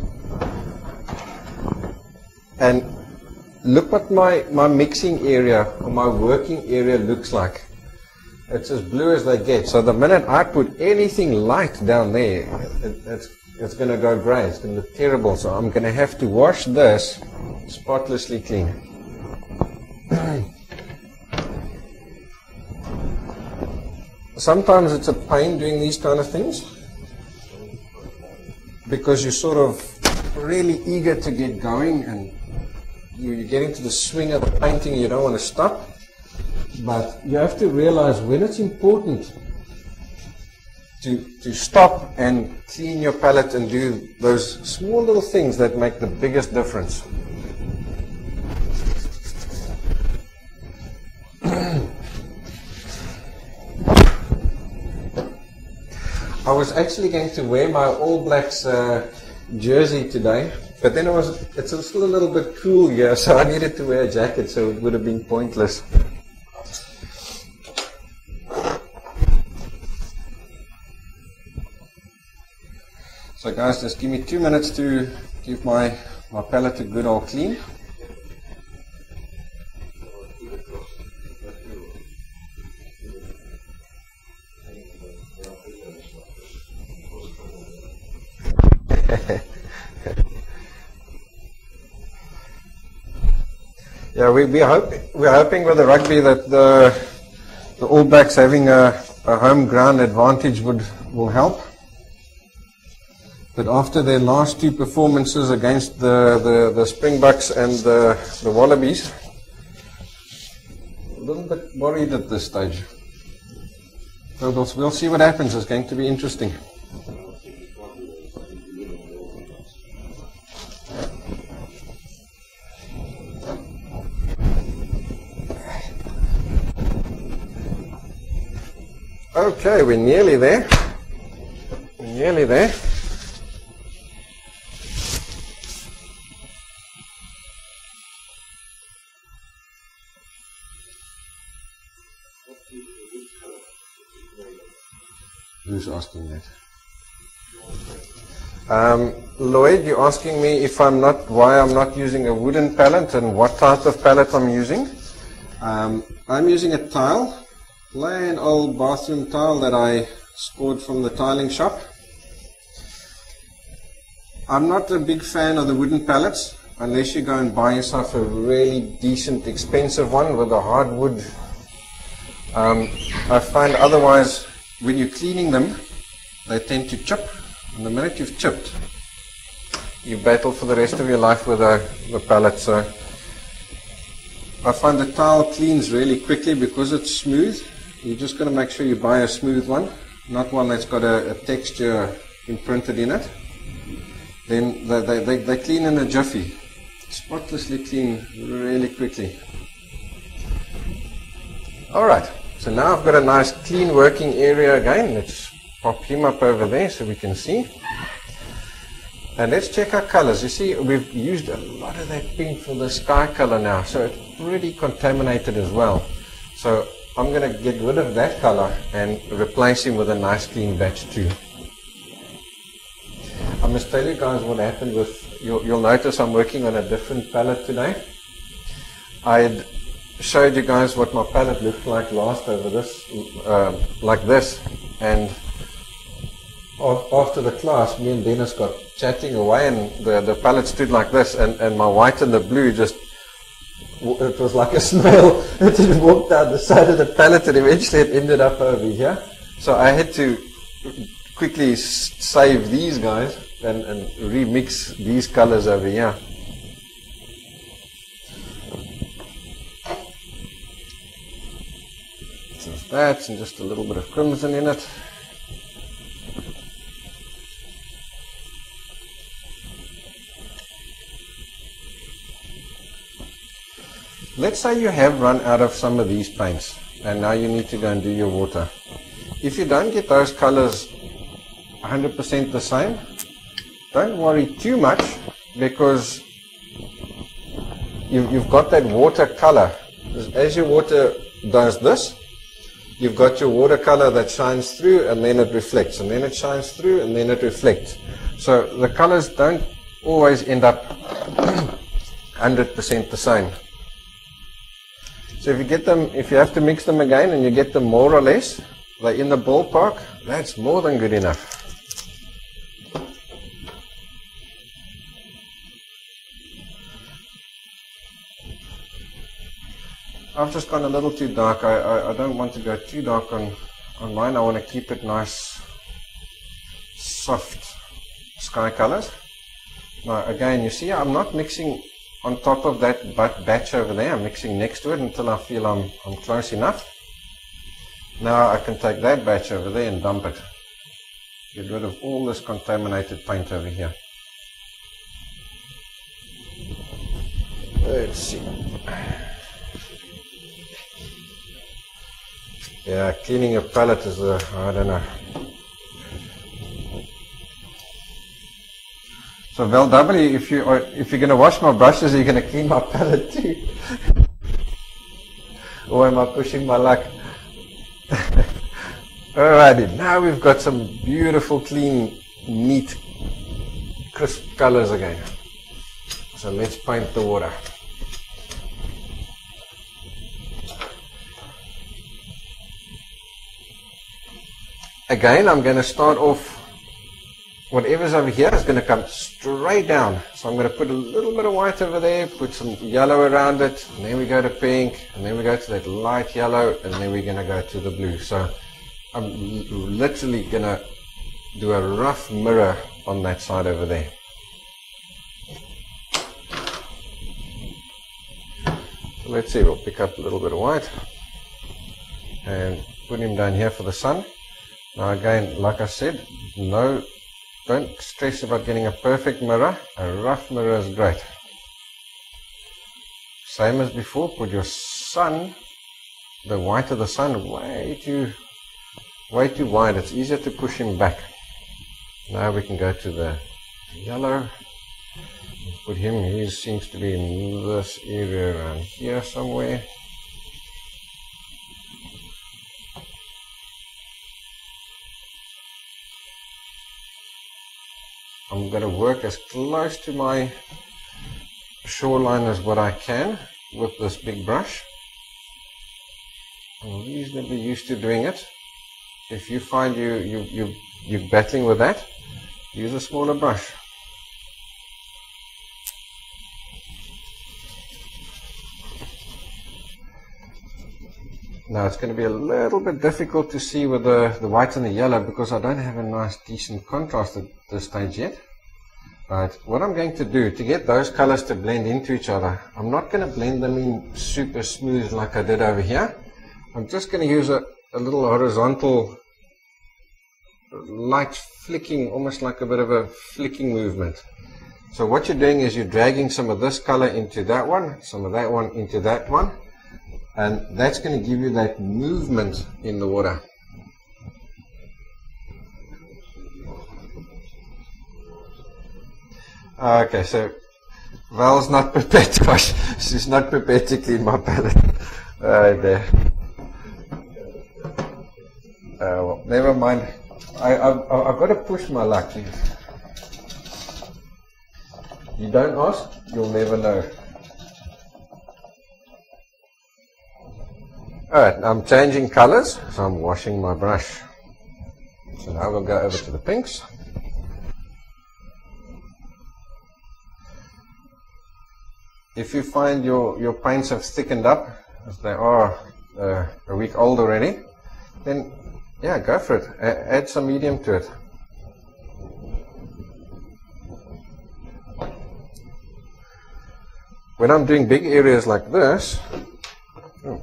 and look what my, my mixing area or my working area looks like. It's as blue as they get. So the minute I put anything light down there, it, it's, it's going to go grey. It's going to look terrible. So I'm going to have to wash this spotlessly clean. Sometimes it's a pain doing these kind of things because you're sort of really eager to get going and you, you get into the swing of the painting and you don't want to stop. But you have to realize when it's important to, to stop and clean your palette and do those small little things that make the biggest difference. I was actually going to wear my All Blacks uh, jersey today, but then it was, it's still a little bit cool here, so I needed to wear a jacket, so it would have been pointless. So guys, just give me two minutes to give my, my palette a good old clean. Yeah, we, we hope, we're hoping with the rugby that the, the All Blacks having a, a home ground advantage would will help. But after their last two performances against the, the, the Springboks and the, the Wallabies, a little bit worried at this stage. So we'll, we'll see what happens. It's going to be interesting. Okay, we're nearly there. We're nearly there. Who's asking that? Um, Lloyd, you're asking me if I'm not, why I'm not using a wooden palette and what type of palette I'm using. Um, I'm using a tile. Plain old bathroom tile that I scored from the tiling shop. I'm not a big fan of the wooden palettes unless you go and buy yourself a really decent expensive one with a hardwood. Um, I find otherwise when you're cleaning them they tend to chip, and the minute you've chipped you battle for the rest of your life with a, the palette. So I find the tile cleans really quickly because it's smooth. You're just going to make sure you buy a smooth one, not one that's got a, a texture imprinted in it. Then they, they, they, they clean in a jiffy, spotlessly clean really quickly. Alright, So now I've got a nice clean working area again. Let's pop him up over there so we can see. And let's check our colors. You see, we've used a lot of that pink for the sky color now, so it's pretty contaminated as well. So I'm going to get rid of that color and replace him with a nice clean batch too. I must tell you guys what happened with, you'll, you'll notice I'm working on a different palette today. I had showed you guys what my palette looked like last over this, uh, like this, and after the class, me and Dennis got chatting away, and the, the palette stood like this, and, and my white and the blue just, it was like a snail. It just walked down the side of the palette, and eventually it ended up over here. So I had to quickly save these guys and, and remix these colors over here. So that, and just a little bit of crimson in it. Let's say you have run out of some of these paints and now you need to go and do your water. If you don't get those colors one hundred percent the same, don't worry too much, because you've, you've got that water color. As your water does this, you've got your watercolor that shines through and then it reflects, and then it shines through and then it reflects. So the colors don't always end up one hundred percent the same. So if you get them, if you have to mix them again and you get them more or less, they're in the ballpark, that's more than good enough. I've just gone a little too dark. I, I, I don't want to go too dark on, on mine. I want to keep it nice, soft sky colors. Now again, you see I'm not mixing on top of that batch over there. I'm mixing next to it until I feel I'm, I'm close enough. Now I can take that batch over there and dump it. Get rid of all this contaminated paint over here. Let's see. Yeah, cleaning a palette is a, I don't know. So Val W, if you are, if you're going to wash my brushes, are you going to clean my palette too? Or am I pushing my luck? Alrighty, now we've got some beautiful, clean, neat, crisp colors again. So let's paint the water. Again, I'm going to start off, whatever's over here is going to come straight down. So I'm going to put a little bit of white over there, put some yellow around it, and then we go to pink, and then we go to that light yellow, and then we're going to go to the blue. So I'm literally going to do a rough mirror on that side over there. So let's see, we'll pick up a little bit of white and put him down here for the sun. Now again, like I said, no, don't stress about getting a perfect mirror. A rough mirror is great. Same as before, put your sun, the white of the sun, way too, way too wide. It's easier to push him back. Now we can go to the yellow. Put him, he seems to be in this area around here somewhere. I'm going to work as close to my shoreline as what I can with this big brush. I'm reasonably used to doing it. If you find you, you, you, you're battling with that, use a smaller brush. Now it's going to be a little bit difficult to see with the, the white and the yellow because I don't have a nice decent contrast at this stage yet. But what I'm going to do to get those colors to blend into each other, I'm not going to blend them in super smooth like I did over here. I'm just going to use a, a little horizontal light flicking, almost like a bit of a flicking movement. So what you're doing is you're dragging some of this color into that one, some of that one into that one. And that's going to give you that movement in the water. Okay, so Val's not prepared. Gosh, she's not prepared to clean my palette. Right there. Uh, well, never mind. I, I've, I've got to push my luck. You don't ask, you'll never know. Alright, I'm changing colors, so I'm washing my brush. So now we'll go over to the pinks. If you find your, your paints have thickened up, as they are uh, a week old already, then yeah, go for it. A add some medium to it. When I'm doing big areas like this, oh,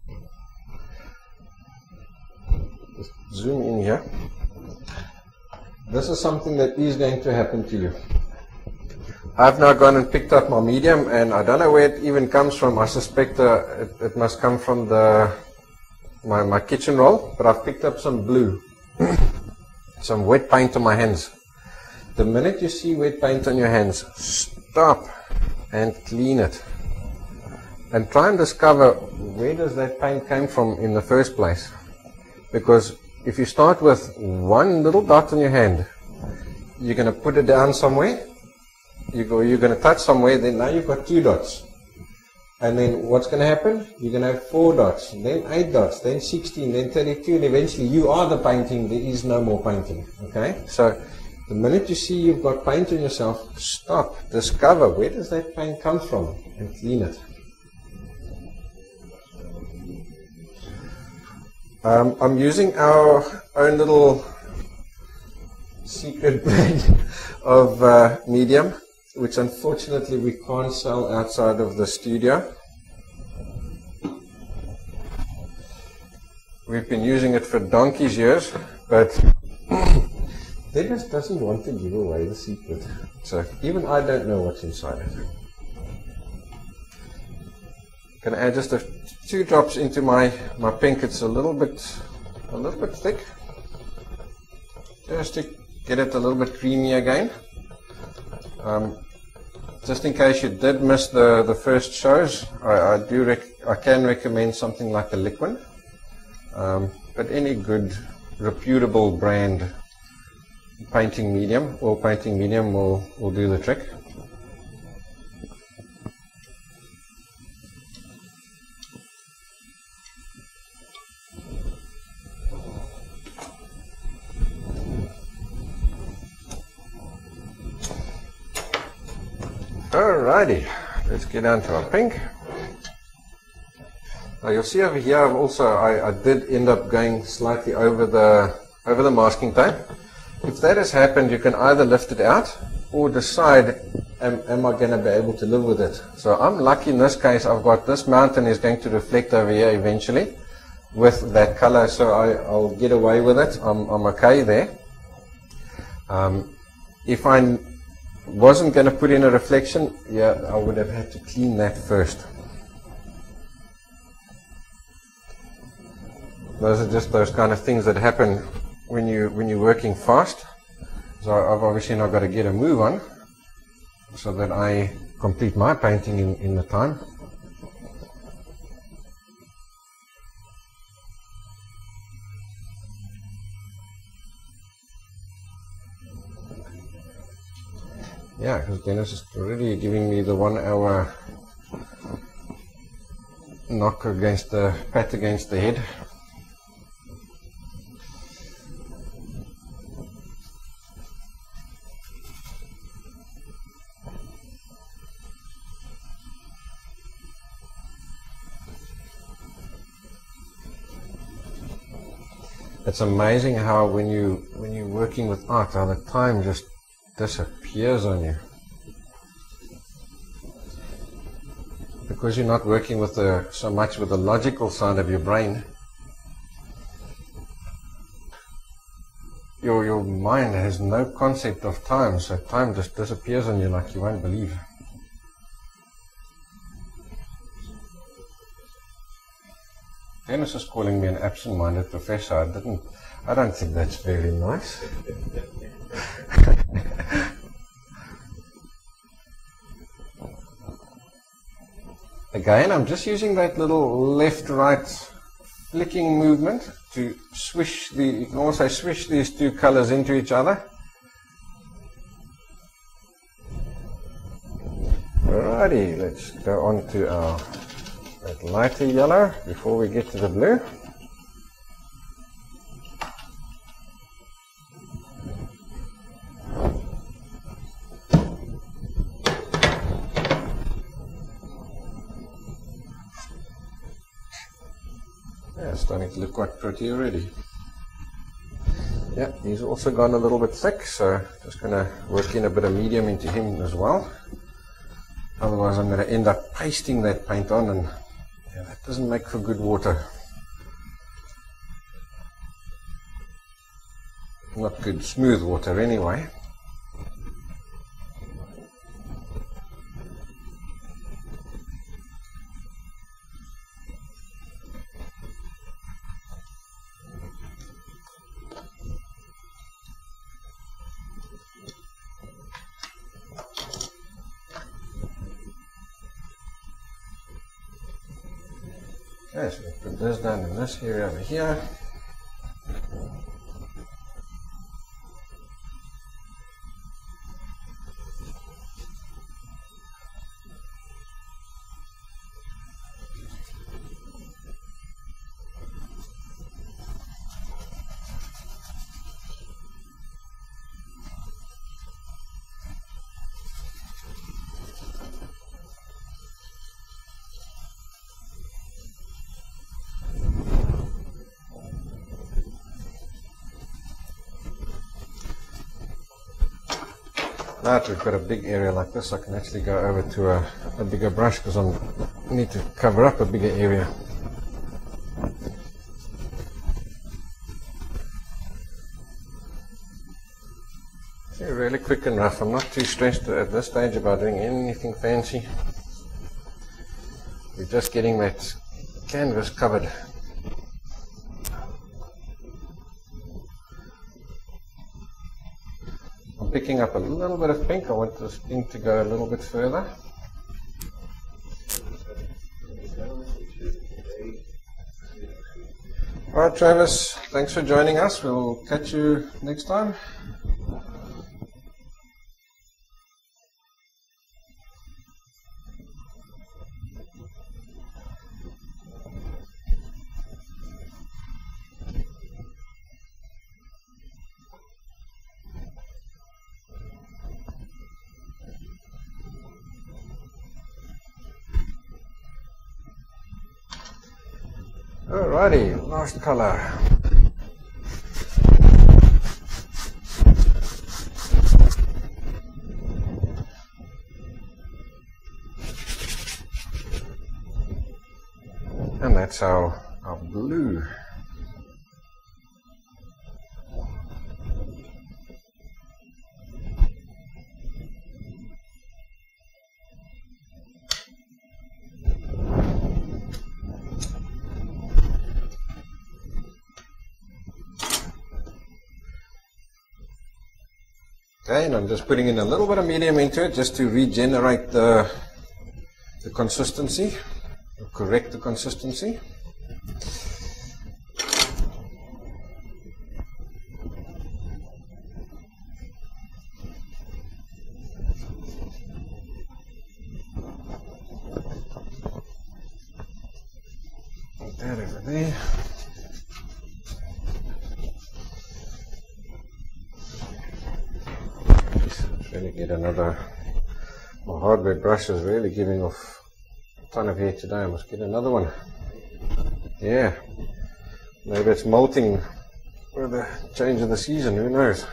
just zoom in here. This is something that is going to happen to you. I've now gone and picked up my medium, and I don't know where it even comes from. I suspect uh, it, it must come from the my, my kitchen roll, but I've picked up some blue, some wet paint on my hands. The minute you see wet paint on your hands, stop and clean it. And try and discover where does that paint came from in the first place. Because if you start with one little dot on your hand, you're going to put it down somewhere, you go, you're going to touch somewhere, then now you've got two dots. And then what's going to happen? You're going to have four dots, then eight dots, then sixteen, then thirty-two, and eventually you are the painting, there is no more painting. Okay? So the minute you see you've got paint on yourself, stop, discover where does that paint come from and clean it. Um, I'm using our own little secret brand of uh, medium, which unfortunately we can't sell outside of the studio. We've been using it for donkey's years, but they just doesn't want to give away the secret. So even I don't know what's inside it. I'm going to add just a two drops into my, my pink. It's a little bit a little bit thick. Just to get it a little bit creamy again. Um, just in case you did miss the, the first shows, I, I do rec I can recommend something like a liquid. Um, but any good reputable brand painting medium or painting medium will, will do the trick. Alrighty, let's get down to our pink. Now you'll see over here I've also I, I did end up going slightly over the over the masking tape. If that has happened, you can either lift it out or decide, am, am I going to be able to live with it? So I'm lucky in this case. I've got this mountain is going to reflect over here eventually with that color, so I, I'll get away with it. I'm, I'm okay there. Um, if I wasn't going to put in a reflection, yeah, I would have had to clean that first. Those are just those kind of things that happen when you when you're working fast. So I've obviously not got to get a move on so that I complete my painting in, in the time. Yeah, because Dennis is already giving me the one hour knock against the pat against the head. It's amazing how when you when you're working with art, how the time just disappears on you, because you're not working with the so much with the logical side of your brain. Your your mind has no concept of time, so time just disappears on you like you won't believe. Dennis is calling me an absent-minded professor. I didn't. I don't think that's very nice. Again, I'm just using that little left-right flicking movement to swish the. You can also swish these two colors into each other. Alrighty, let's go on to our that lighter yellow before we get to the blue. Yeah, it's starting to look quite pretty already. Yeah, he's also gone a little bit thick, so just going to work in a bit of medium into him as well. Otherwise I'm going to end up pasting that paint on, and yeah, that doesn't make for good water. Not good smooth water anyway. Okay, so we'll put this down in this area over here. Now that we've got a big area like this, I can actually go over to a, a bigger brush because I need to cover up a bigger area. See, really quick and rough. I'm not too stressed at this stage about doing anything fancy. We're just getting that canvas covered. Picking up a little bit of pink. I want this pink to go a little bit further. Alright Travis, thanks for joining us. We'll catch you next time. Alrighty, last color. And that's our, our blue. Okay, and I'm just putting in a little bit of medium into it just to regenerate the, the consistency, or correct the consistency. Put that over there. Really get another. My hardware brush is really giving off a ton of hair today. I must get another one. Yeah, maybe it's molting for the change of the season. Who knows?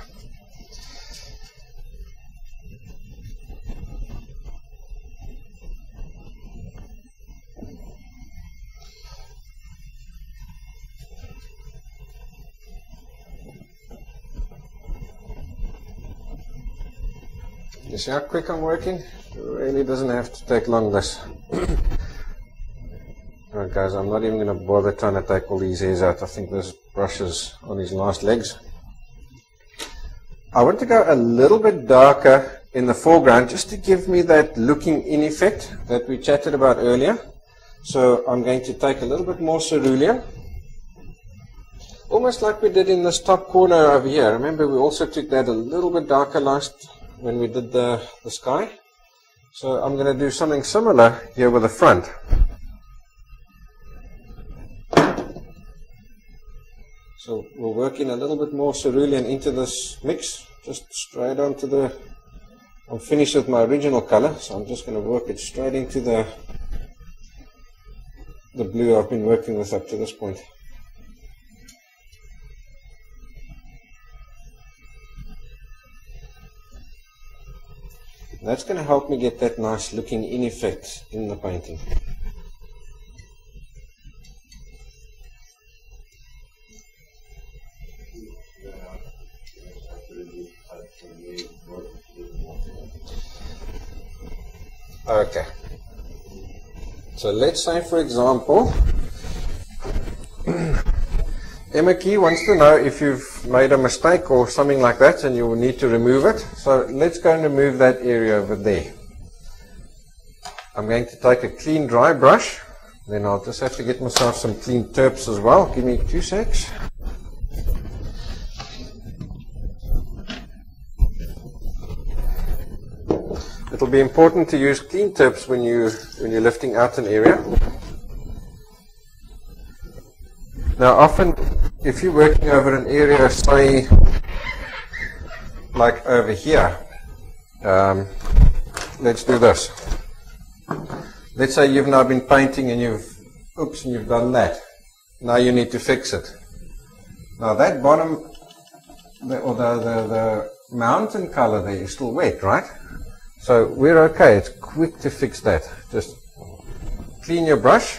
You see how quick I'm working? It really doesn't have to take long this. I Alright guys, I'm not even going to bother trying to take all these hairs out. I think this brush is on his last legs. I want to go a little bit darker in the foreground just to give me that looking in effect that we chatted about earlier. So I'm going to take a little bit more cerulean, almost like we did in this top corner over here. Remember, we also took that a little bit darker last when we did the, the sky. So I'm going to do something similar here with the front. So we'll work in a little bit more cerulean into this mix, just straight onto the, I'm finished with my original color, so I'm just going to work it straight into the, the blue I've been working with up to this point. That's going to help me get that nice looking in effect in the painting. Okay, so let's say, for example, Emma Key wants to know if you've made a mistake or something like that and you will need to remove it. So let's go and remove that area over there. I'm going to take a clean dry brush, then I'll just have to get myself some clean terps as well. Give me two secs. It'll be important to use clean tips when you when you're lifting out an area. Now, often, if you're working over an area, say like over here, um, let's do this. Let's say you've now been painting and you've, oops, and you've done that. Now you need to fix it. Now that bottom, the, or the, the the mountain color there is still wet, right? So we're okay, it's quick to fix that. Just clean your brush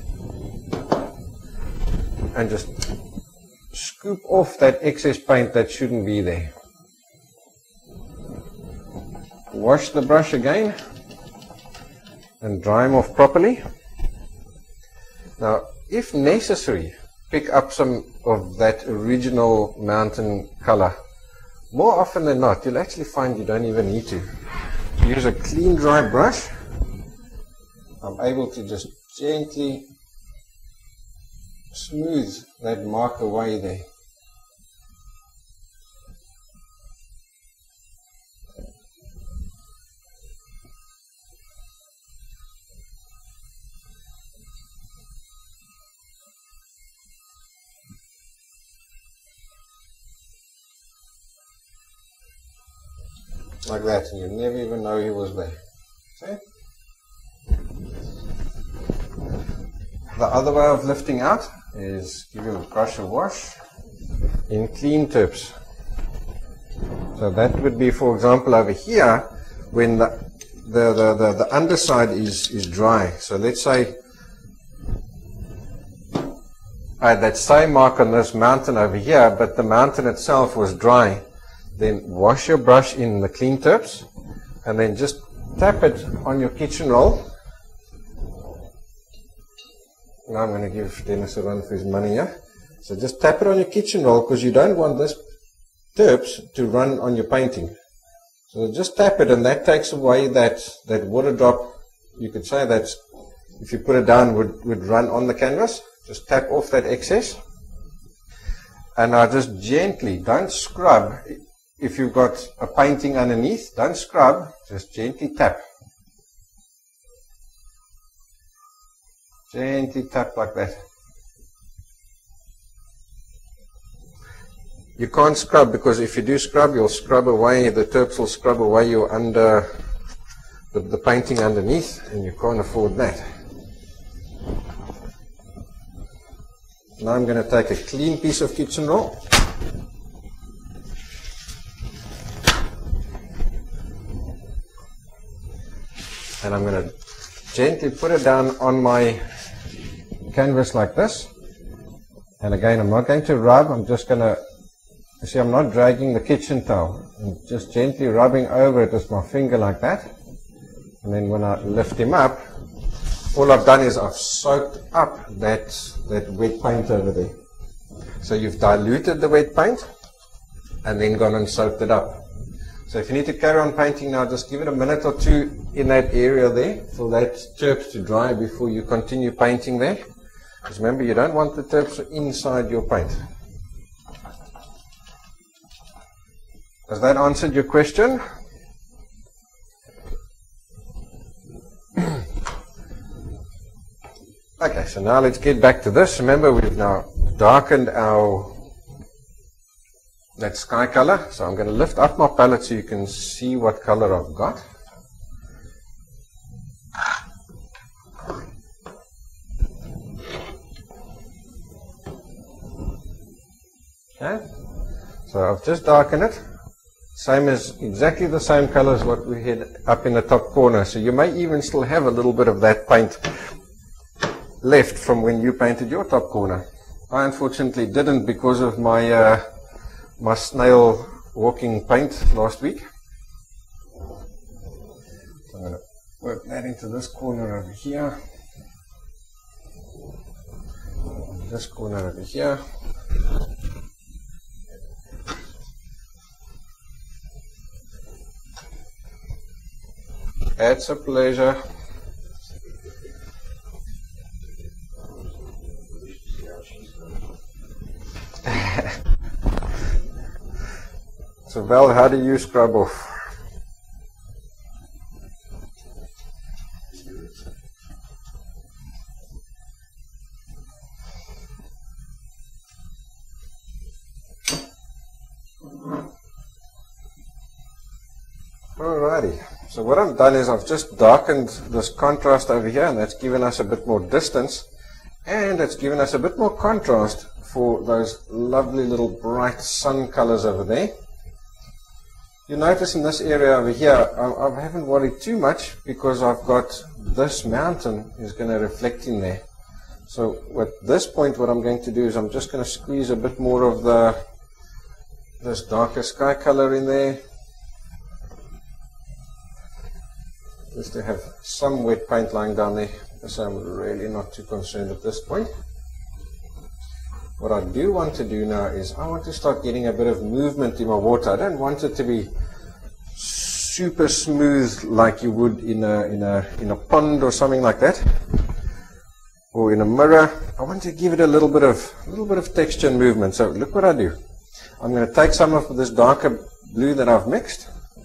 and just scoop off that excess paint that shouldn't be there. Wash the brush again and dry them off properly. Now, if necessary, pick up some of that original mountain color. More often than not, you'll actually find you don't even need to. Use a clean dry brush. I'm able to just gently smooth that mark away there. Like that, and you never even know he was there. Okay? The other way of lifting out is give him a brush of wash in clean tips. So that would be, for example, over here when the the, the, the, the underside is, is dry. So let's say I had that same mark on this mountain over here, but the mountain itself was dry. Then wash your brush in the clean tips and then just tap it on your kitchen roll. Now I'm going to give Dennis a run for his money here. So just tap it on your kitchen roll because you don't want this tips to run on your painting. So just tap it and that takes away that, that water drop. You could say that if you put it down would, would run on the canvas. Just tap off that excess. And now just gently, don't scrub. If you've got a painting underneath, don't scrub, just gently tap. Gently tap like that. You can't scrub because if you do scrub, you'll scrub away, the terps will scrub away your under, the, the painting underneath, and you can't afford that. Now I'm going to take a clean piece of kitchen roll. And I'm going to gently put it down on my canvas like this. And again, I'm not going to rub, I'm just going to, you see, I'm not dragging the kitchen towel. I'm just gently rubbing over it with my finger like that. And then when I lift him up, all I've done is I've soaked up that, that wet paint over there. So you've diluted the wet paint and then gone and soaked it up. So if you need to carry on painting now, just give it a minute or two in that area there for that turp to dry before you continue painting there. Because remember, you don't want the turps inside your paint. Has that answered your question? Okay, so now let's get back to this. Remember, we've now darkened our that sky color. So I'm going to lift up my palette so you can see what color I've got. Okay, so I've just darkened it. Same as, exactly the same color as what we had up in the top corner. So you may even still have a little bit of that paint left from when you painted your top corner. I unfortunately didn't because of my uh, my snail walking paint last week. So I'm going to work that into this corner over here. This corner over here. It's a pleasure. So Val, how do you scrub off? Alrighty. So what I've done is I've just darkened this contrast over here, and that's given us a bit more distance, and it's given us a bit more contrast for those lovely little bright sun colors over there. You notice in this area over here, I, I haven't worried too much because I've got this mountain is going to reflect in there. So at this point, what I'm going to do is I'm just going to squeeze a bit more of the this darker sky color in there, just to have some wet paint lying down there. So I'm really not too concerned at this point. What I do want to do now is I want to start getting a bit of movement in my water. I don't want it to be super smooth like you would in a in a in a pond or something like that, or in a mirror. I want to give it a little bit of a little bit of texture and movement. So look what I do. I'm going to take some of this darker blue that I've mixed,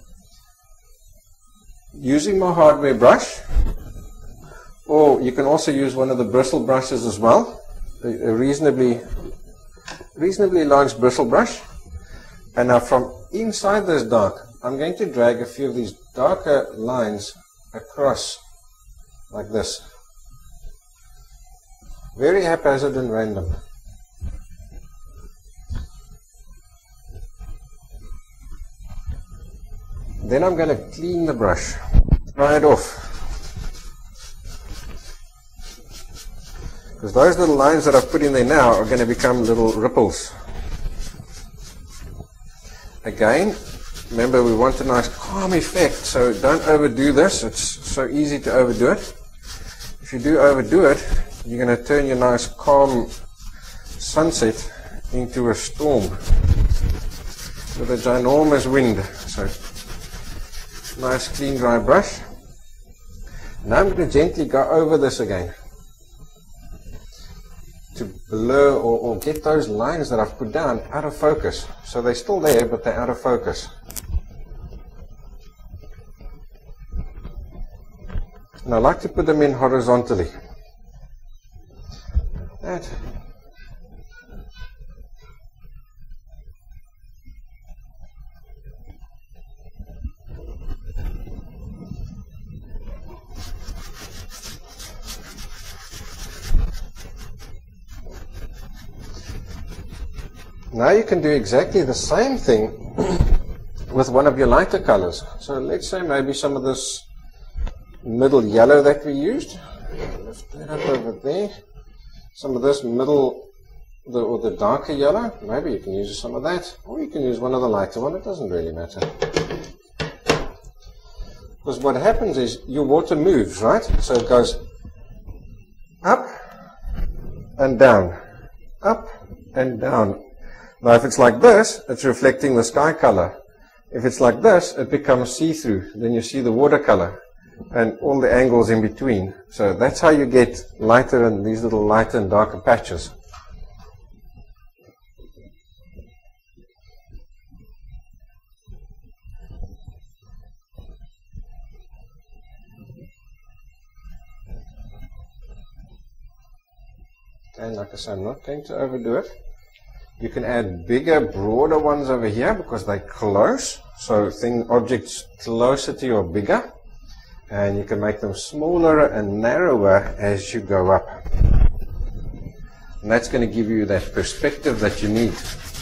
using my hardware brush, or you can also use one of the bristle brushes as well, a, a reasonably reasonably large bristle brush. And now from inside this dark, I'm going to drag a few of these darker lines across like this, very haphazard and random. Then I'm going to clean the brush, dry it off. Because those little lines that I've put in there now are going to become little ripples. Again, remember we want a nice calm effect, so don't overdo this. It's so easy to overdo it. If you do overdo it, you're going to turn your nice calm sunset into a storm with a ginormous wind. So, nice clean dry brush. Now I'm going to gently go over this again to blur or, or get those lines that I've put down out of focus. So they're still there, but they're out of focus. And I like to put them in horizontally. That. Now you can do exactly the same thing with one of your lighter colors. So let's say maybe some of this middle yellow that we used. Lift that up over there. Some of this middle the, or the darker yellow. Maybe you can use some of that. Or you can use one of the lighter one. It doesn't really matter. Because what happens is your water moves, right? So it goes up and down, up and down. Now if it's like this, it's reflecting the sky color. If it's like this, it becomes see-through. Then you see the watercolor and all the angles in between. So that's how you get lighter and these little lighter and darker patches. And like I said, I'm not going to overdo it. You can add bigger, broader ones over here because they're close. So thing, objects closer to you are bigger. And you can make them smaller and narrower as you go up. And that's going to give you that perspective that you need.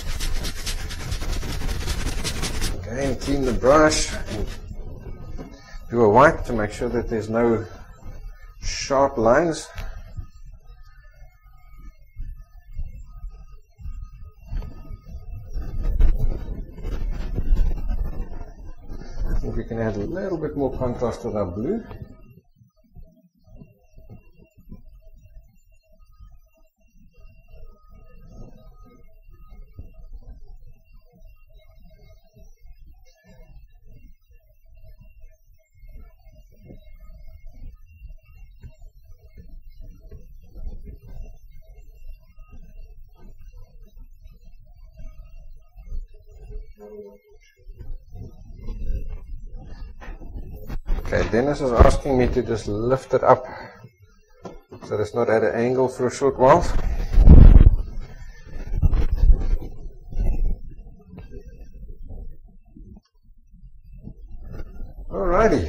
Again, clean the brush and do a wipe to make sure that there's no sharp lines. I think we can add a little bit more contrast with our blue. Okay, Dennis is asking me to just lift it up so it's not at an angle for a short while. Alrighty.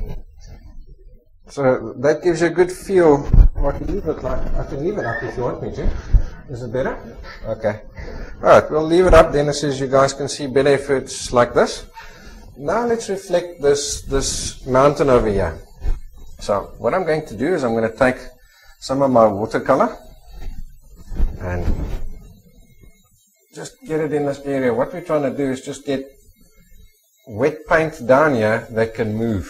So that gives you a good feel. I can leave it like I can leave it up if you want me to. Is it better? Okay. Alright, we'll leave it up. Dennis says you guys can see better if it's like this. Now let's reflect this, this mountain over here. So what I'm going to do is I'm going to take some of my watercolor and just get it in this area. What we're trying to do is just get wet paint down here that can move.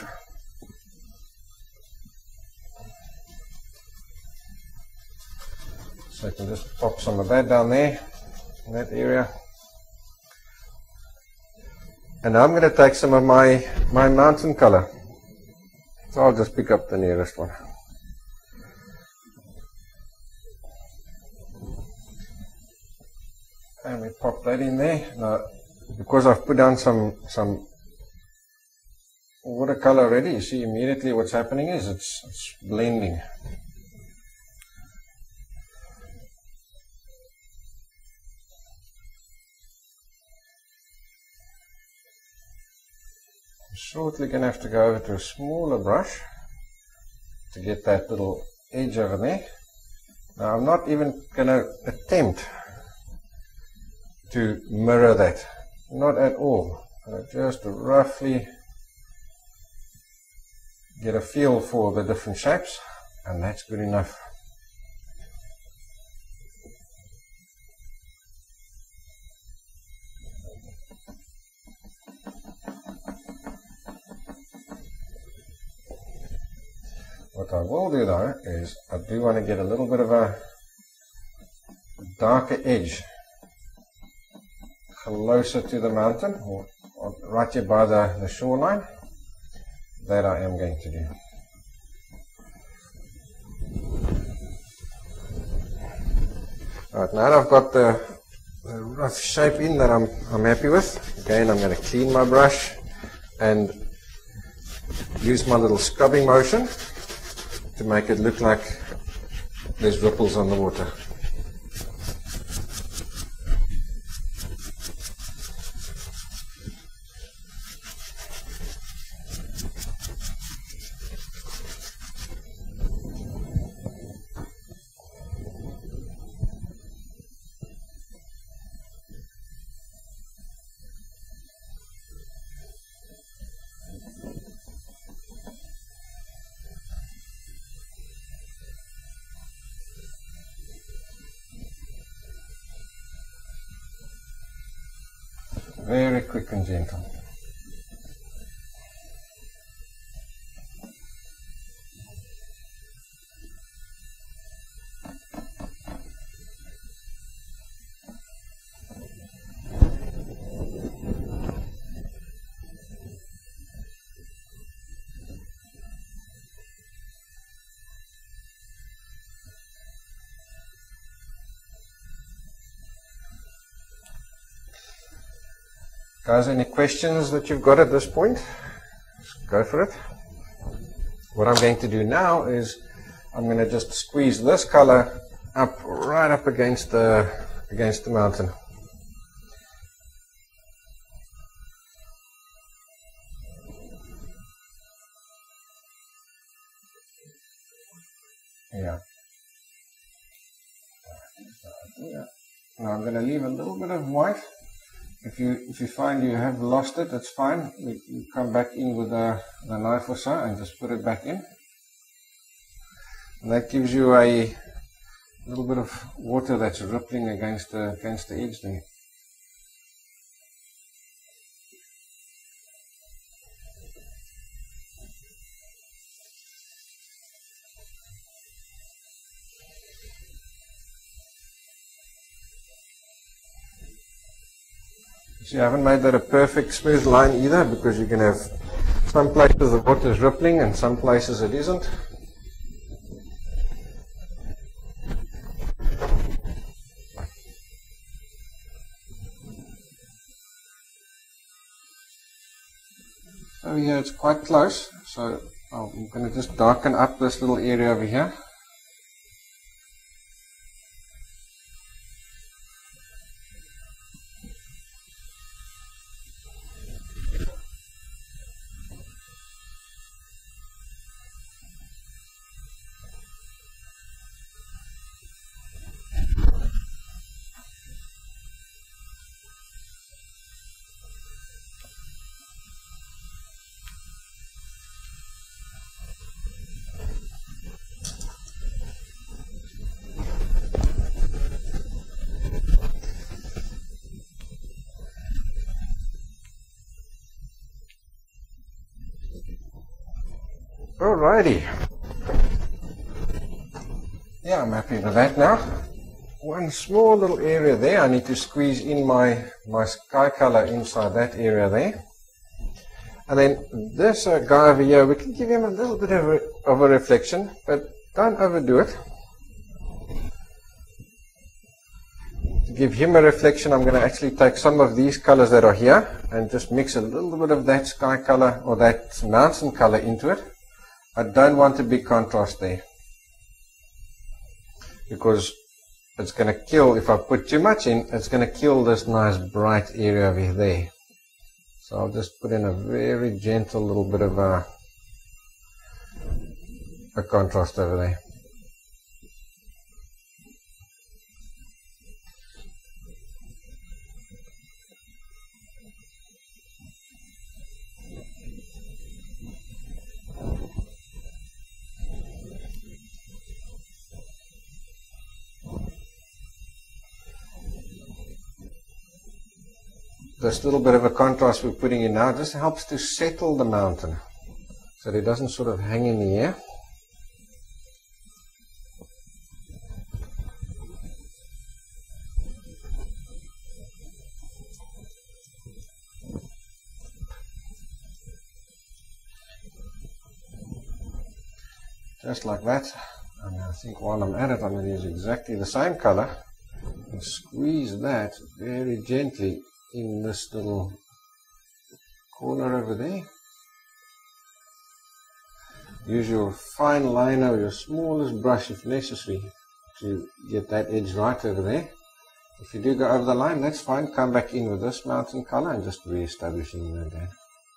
So I can just pop some of that down there, in that area. And now I'm going to take some of my, my mountain color. So I'll just pick up the nearest one. And we pop that in there. Now, because I've put down some, some watercolor already, you see immediately what's happening is it's, it's blending. Shortly going to have to go over to a smaller brush to get that little edge over there. Now I'm not even going to attempt to mirror that, not at all. Uh, just roughly get a feel for the different shapes, and that's good enough. What I will do though is I do want to get a little bit of a darker edge closer to the mountain, or, or right here by the, the shoreline. That I am going to do. Alright, now that I've got the, the rough shape in that I'm, I'm happy with, again I'm going to clean my brush and use my little scrubbing motion to make it look like there's ripples on the water. Very quick and gentle. Guys, any questions that you've got at this point? Just go for it. What I'm going to do now is I'm going to just squeeze this color up right up against the against the mountain. Yeah. Now I'm going to leave a little bit of white. If you if you find you have lost it, that's fine. You, you come back in with a, a knife or so and just put it back in. And that gives you a little bit of water that's rippling against the against the edge there. So you haven't made that a perfect smooth line either, because you can have some places the water is rippling and some places it isn't. So here it's quite close, so I'm going to just darken up this little area over here. Alrighty. Yeah, I'm happy with that now. One small little area there, I need to squeeze in my, my sky color inside that area there. And then this uh, guy over here, we can give him a little bit of a, of a reflection, but don't overdo it. To give him a reflection, I'm going to actually take some of these colors that are here and just mix a little bit of that sky color or that mountain color into it. I don't want a big contrast there, because it's going to kill, if I put too much in, it's going to kill this nice bright area over there. So I'll just put in a very gentle little bit of a, a contrast over there. This little bit of a contrast we're putting in now just helps to settle the mountain so that it doesn't sort of hang in the air. Just like that. And I think while I'm at it, I'm going to use exactly the same color and squeeze that very gently in this little corner over there. Use your fine liner or your smallest brush if necessary to get that edge right over there. If you do go over the line, that's fine. Come back in with this mountain color and just re-establishing that again.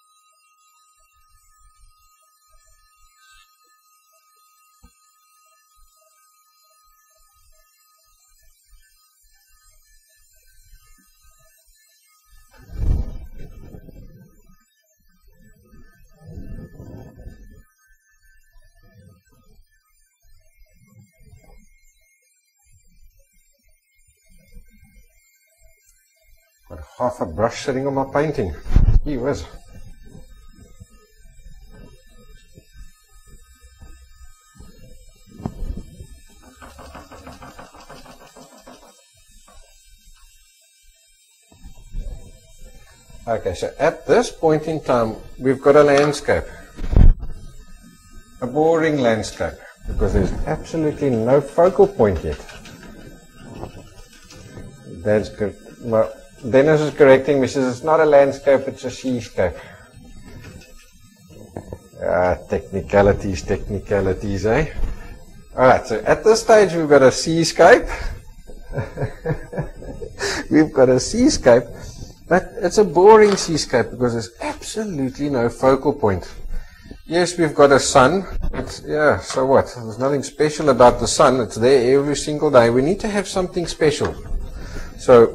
Got half a brush sitting on my painting. Gee whiz. Okay, so at this point in time, we've got a landscape. A boring landscape, because there's absolutely no focal point yet. That's good. Well, Dennis is correcting me. He says it's not a landscape, it's a seascape. Ah, technicalities, technicalities, eh? Alright, so at this stage we've got a seascape. We've got a seascape, but it's a boring seascape because there's absolutely no focal point. Yes, we've got a sun, but yeah, so what? There's nothing special about the sun. It's there every single day. We need to have something special. So,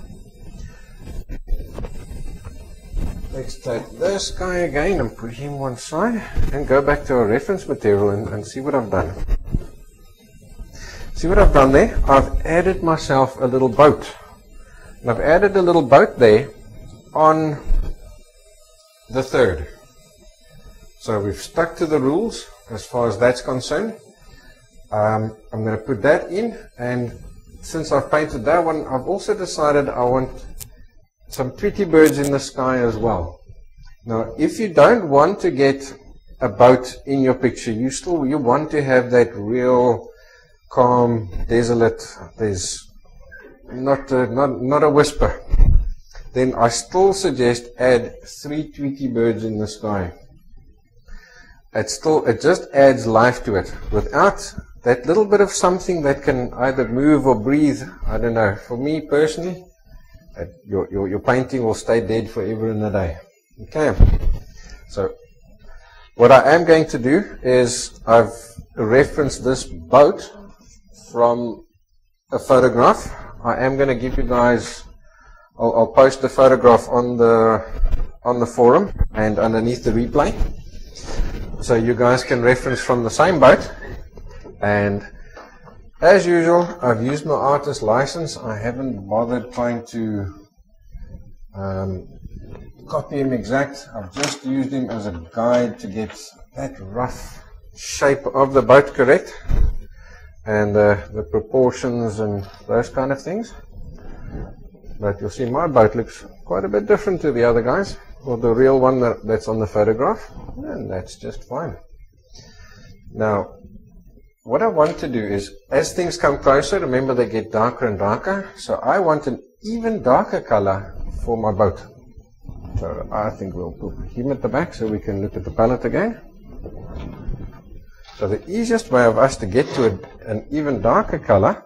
let's take this guy again and put him one side and go back to our reference material and, and see what I've done. See what I've done there? I've added myself a little boat. And I've added a little boat there on the third. So we've stuck to the rules as far as that's concerned. Um, I'm going to put that in, and since I've painted that one, I've also decided I want some pretty birds in the sky as well. Now, if you don't want to get a boat in your picture, you still you want to have that real calm, desolate, there's not a, not, not a whisper, then I still suggest add three Tweety birds in the sky. It still, it just adds life to it. Without that little bit of something that can either move or breathe, I don't know, for me personally, it, your, your, your painting will stay dead forever and a day. Okay, so what I am going to do is I've referenced this boat from a photograph. I am going to give you guys, I'll, I'll post the photograph on the on the forum and underneath the replay, so you guys can reference from the same boat. And as usual, I've used my artist license. I haven't bothered trying to um, copy him exact. I've just used him as a guide to get that rough shape of the boat correct, and uh, the proportions and those kind of things. But you'll see my boat looks quite a bit different to the other guys, or the real one that, that's on the photograph, and that's just fine. Now, what I want to do is, as things come closer, remember they get darker and darker, so I want an even darker color for my boat. So I think we'll put him at the back so we can look at the palette again. So the easiest way of us to get to a, an even darker color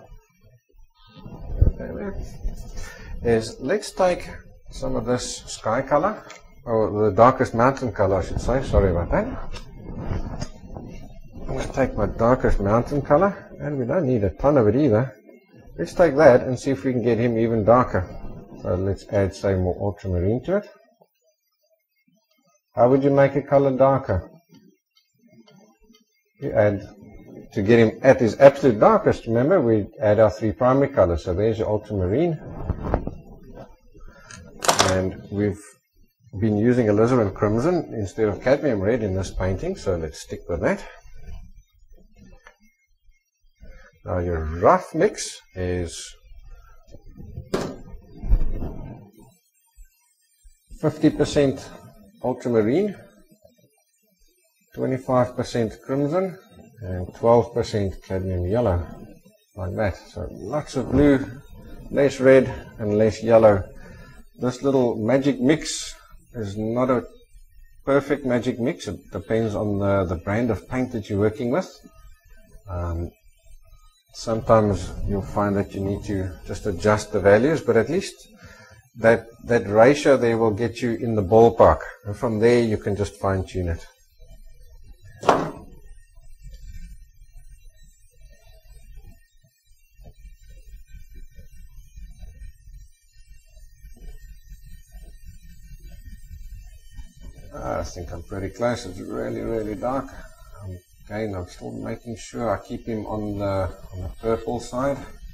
is, let's take some of this sky color, or the darkest mountain color I should say, sorry about that. I'm going to take my darkest mountain color, and we don't need a ton of it either. Let's take that and see if we can get him even darker. So let's add, say, more ultramarine to it. How would you make a color darker? You add, to get him at his absolute darkest, remember, we add our three primary colors. So there's your ultramarine. And we've been using alizarin crimson instead of cadmium red in this painting, so let's stick with that. Now your rough mix is fifty percent ultramarine, twenty-five percent crimson, and twelve percent cadmium yellow, like that. So lots of blue, less red, and less yellow. This little magic mix is not a perfect magic mix. It depends on the, the brand of paint that you're working with. Um, sometimes you'll find that you need to just adjust the values, but at least that, that ratio there will get you in the ballpark. And from there you can just fine tune it. I think I'm pretty close. It's really, really dark. Um, again, I'm still making sure I keep him on the, on the purple side.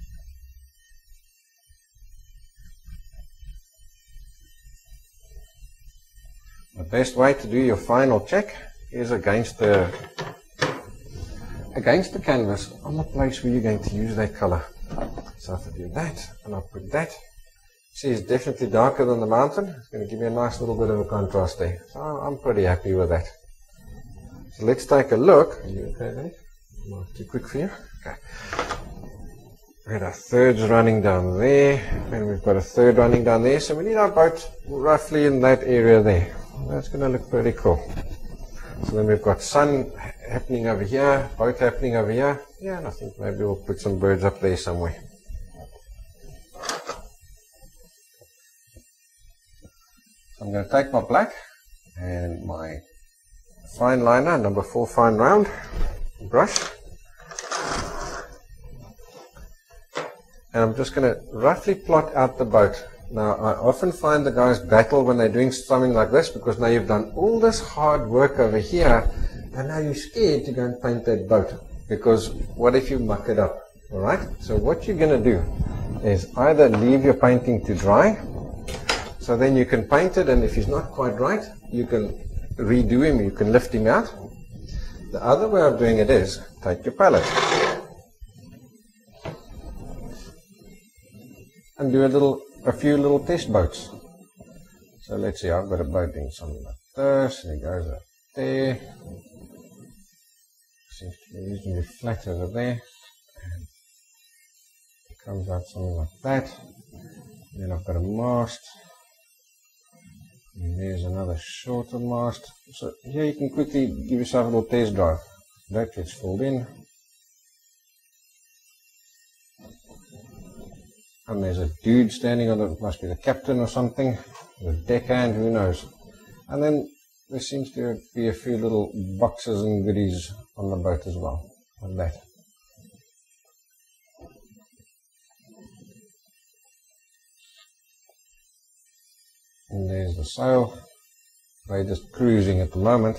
The best way to do your final check is against the against the canvas on the place where you're going to use that color. So if I do that and I put that, see, it's definitely darker than the mountain. It's going to give me a nice little bit of a contrast there. So I'm pretty happy with that. So let's take a look. Are you okay, Dave? Am I too quick for you? Okay. We got our thirds running down there, and we've got a third running down there, so we need our boat roughly in that area there. That's going to look pretty cool. So then we've got sun happening over here, boat happening over here. Yeah, and I think maybe we'll put some birds up there somewhere. I'm going to take my black and my fine liner, number four fine round brush, and I'm just going to roughly plot out the boat. Now, I often find the guys battle when they're doing something like this, because now you've done all this hard work over here, and now you're scared to go and paint that boat, because what if you muck it up? Alright, so what you're going to do is either leave your painting to dry, so then you can paint it, and if he's not quite right, you can redo him, you can lift him out. The other way of doing it is, take your palette and do a little a few little test boats. So let's see, I've got a boat doing something like this, and it goes up there. Seems to be reasonably flat over there. And it comes out something like that. And then I've got a mast. And there's another shorter mast. So here you can quickly give yourself a little test drive. That gets filled in. And there's a dude standing on it, must be the captain or something, the deckhand, who knows. And then there seems to be a few little boxes and goodies on the boat as well, like that. And there's the sail. They're just cruising at the moment.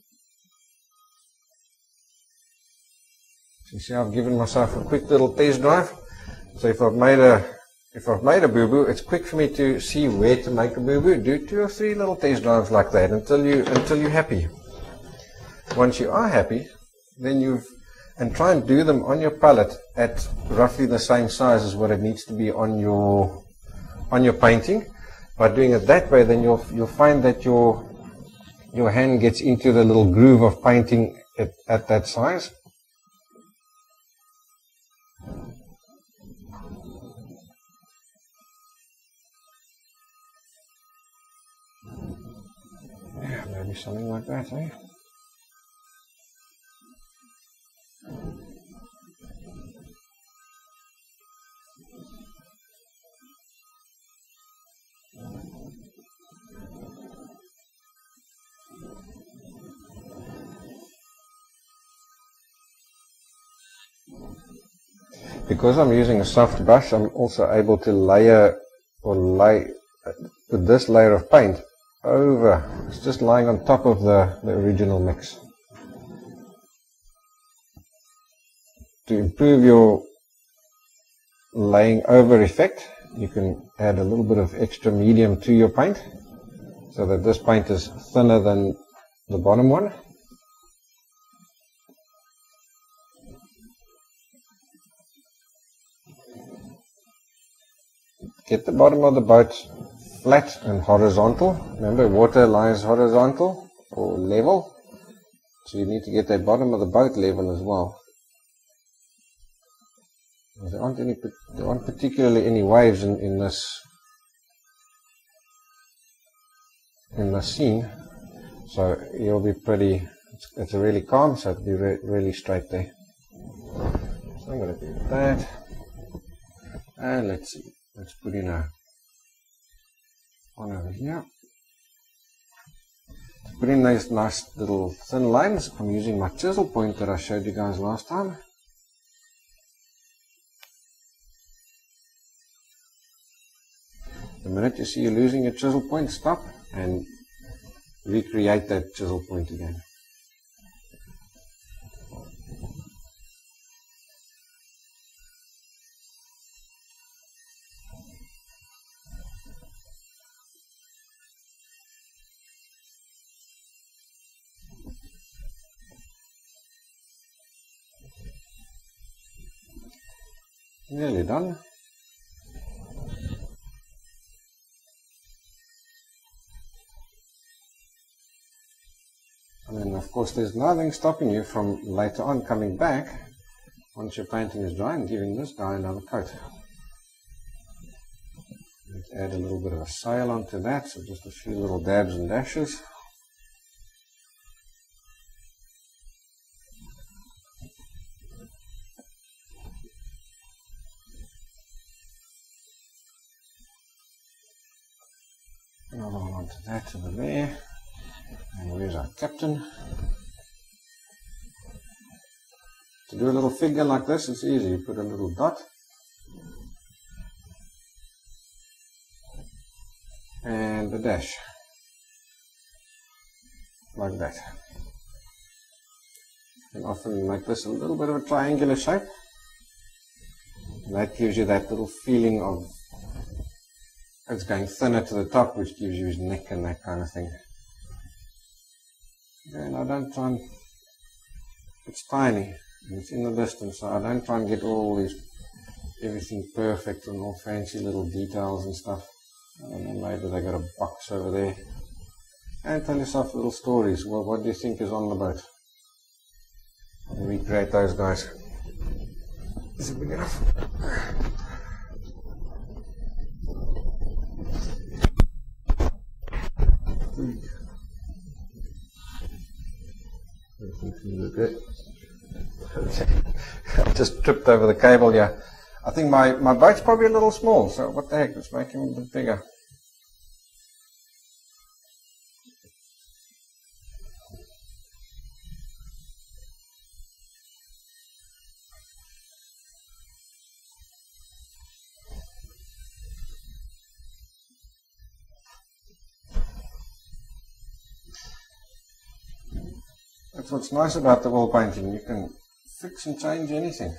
So you see, I've given myself a quick little test drive. So if I've made a if I've made a boo-boo, it's quick for me to see where to make a boo-boo. Do two or three little test drives like that until you until you're happy. Once you are happy, then you've and try and do them on your palette at roughly the same size as what it needs to be on your on your painting. By doing it that way, then you'll you'll find that your your hand gets into the little groove of painting it at that size. Yeah, maybe something like that, eh? Because I'm using a soft brush, I'm also able to layer or lay with this layer of paint over. It's just lying on top of the, the original mix. To improve your laying over effect, you can add a little bit of extra medium to your paint, so that this paint is thinner than the bottom one. Get the bottom of the boat flat and horizontal. Remember, water lies horizontal or level, so you need to get the bottom of the boat level as well. There aren't any, there aren't particularly any waves in, in this in the scene, so you'll be pretty. It's, it's really calm, so it'll be re really straight there. So I'm going to do that, and let's see. Let's put in a one over here. To put in these nice little thin lines, I'm using my chisel point that I showed you guys last time. The minute you see you're losing your chisel point, stop and recreate that chisel point again. Nearly done. And then of course there's nothing stopping you from later on coming back once your painting is dry, and giving this guy another coat. Let's add a little bit of a sail onto that, so just a few little dabs and dashes. Another one onto that over there. And where's our captain? To do a little figure like this, it's easy. You put a little dot. And a dash. Like that. And often make this a little bit of a triangular shape. And that gives you that little feeling of it's going thinner to the top, which gives you his neck and that kind of thing. And I don't try and, it's tiny, and it's in the distance, so I don't try and get all these, everything perfect and all fancy little details and stuff. And then maybe they got a box over there. And tell yourself little stories. Well, what do you think is on the boat? And recreate those guys. Is it big enough? Good. I just tripped over the cable here. I think my, my boat's probably a little small, so what the heck, let's make him a bit bigger. That's what's nice about the wall painting, you can fix and change anything.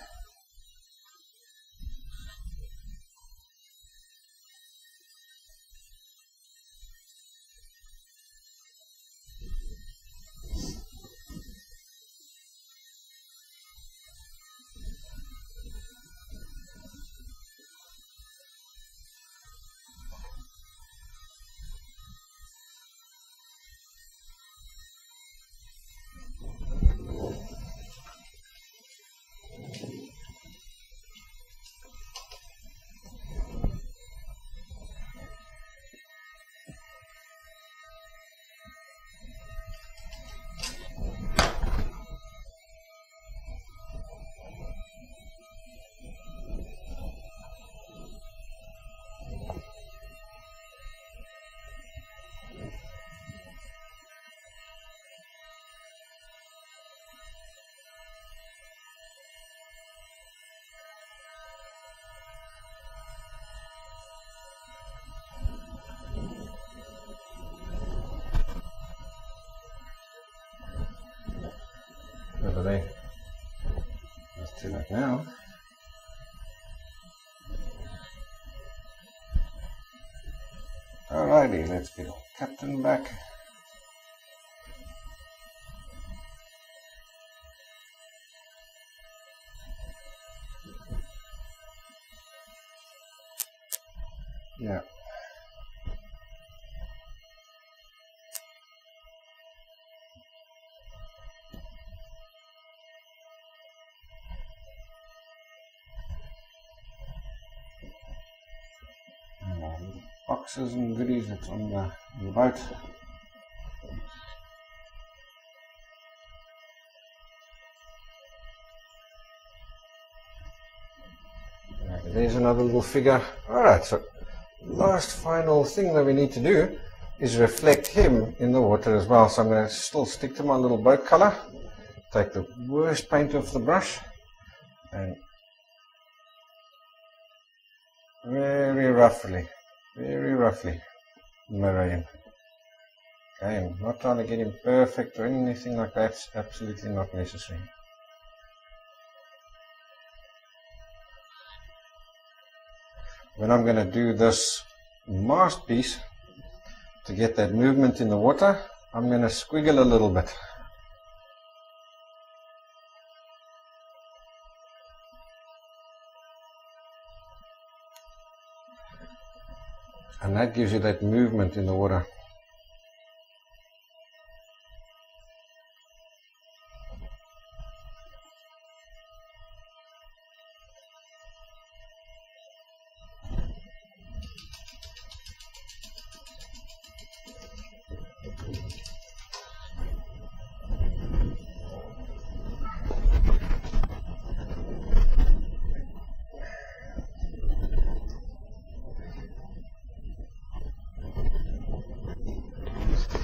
Over there. Let's do that now. Alrighty, let's get our captain back. Yeah. Boxes and goodies that's on the, on the boat. Right, there's another little figure. Alright, so last final thing that we need to do is reflect him in the water as well. So I'm going to still stick to my little boat color, take the worst paint off the brush, and very roughly Very roughly mirror him. Okay, I'm not trying to get him perfect or anything like that. It's absolutely not necessary. When I'm going to do this mast piece, to get that movement in the water, I'm going to squiggle a little bit. And that gives you that movement in the water.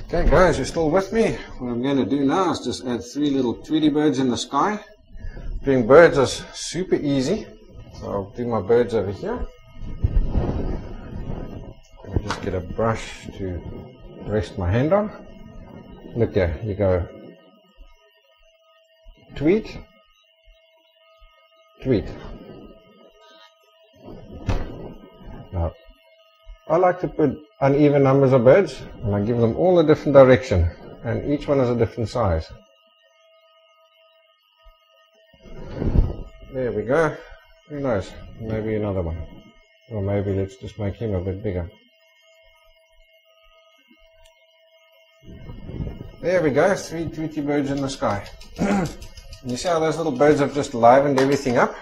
Okay guys, you're still with me? What I'm going to do now is just add three little Tweety birds in the sky. Doing birds is super easy. So I'll do my birds over here. I'll just get a brush to rest my hand on. Look there, you go. Tweet. Tweet. Now, I like to put uneven numbers of birds, and I give them all a different direction, and each one is a different size. There we go. Who knows? Maybe another one. Or maybe let's just make him a bit bigger. There we go, three Tweety birds in the sky. You see how those little birds have just livened everything up?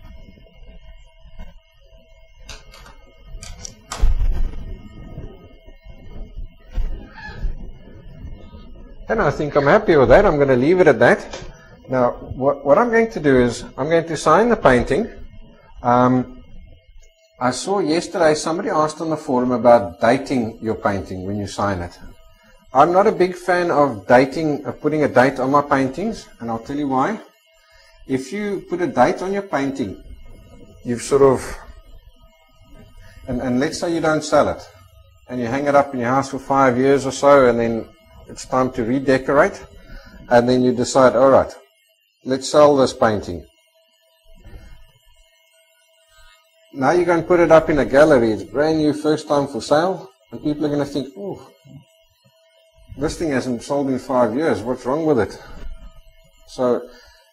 And I think I'm happy with that. I'm going to leave it at that. Now, what, what I'm going to do is, I'm going to sign the painting. Um, I saw yesterday somebody asked on the forum about dating your painting when you sign it. I'm not a big fan of dating, of putting a date on my paintings, and I'll tell you why. If you put a date on your painting, you've sort of, and, and let's say you don't sell it, and you hang it up in your house for five years or so, and then it's time to redecorate, and then you decide, all right, let's sell this painting. Now you're going to put it up in a gallery, it's brand new, first time for sale, and people are going to think, oh, this thing hasn't sold in five years, what's wrong with it? So,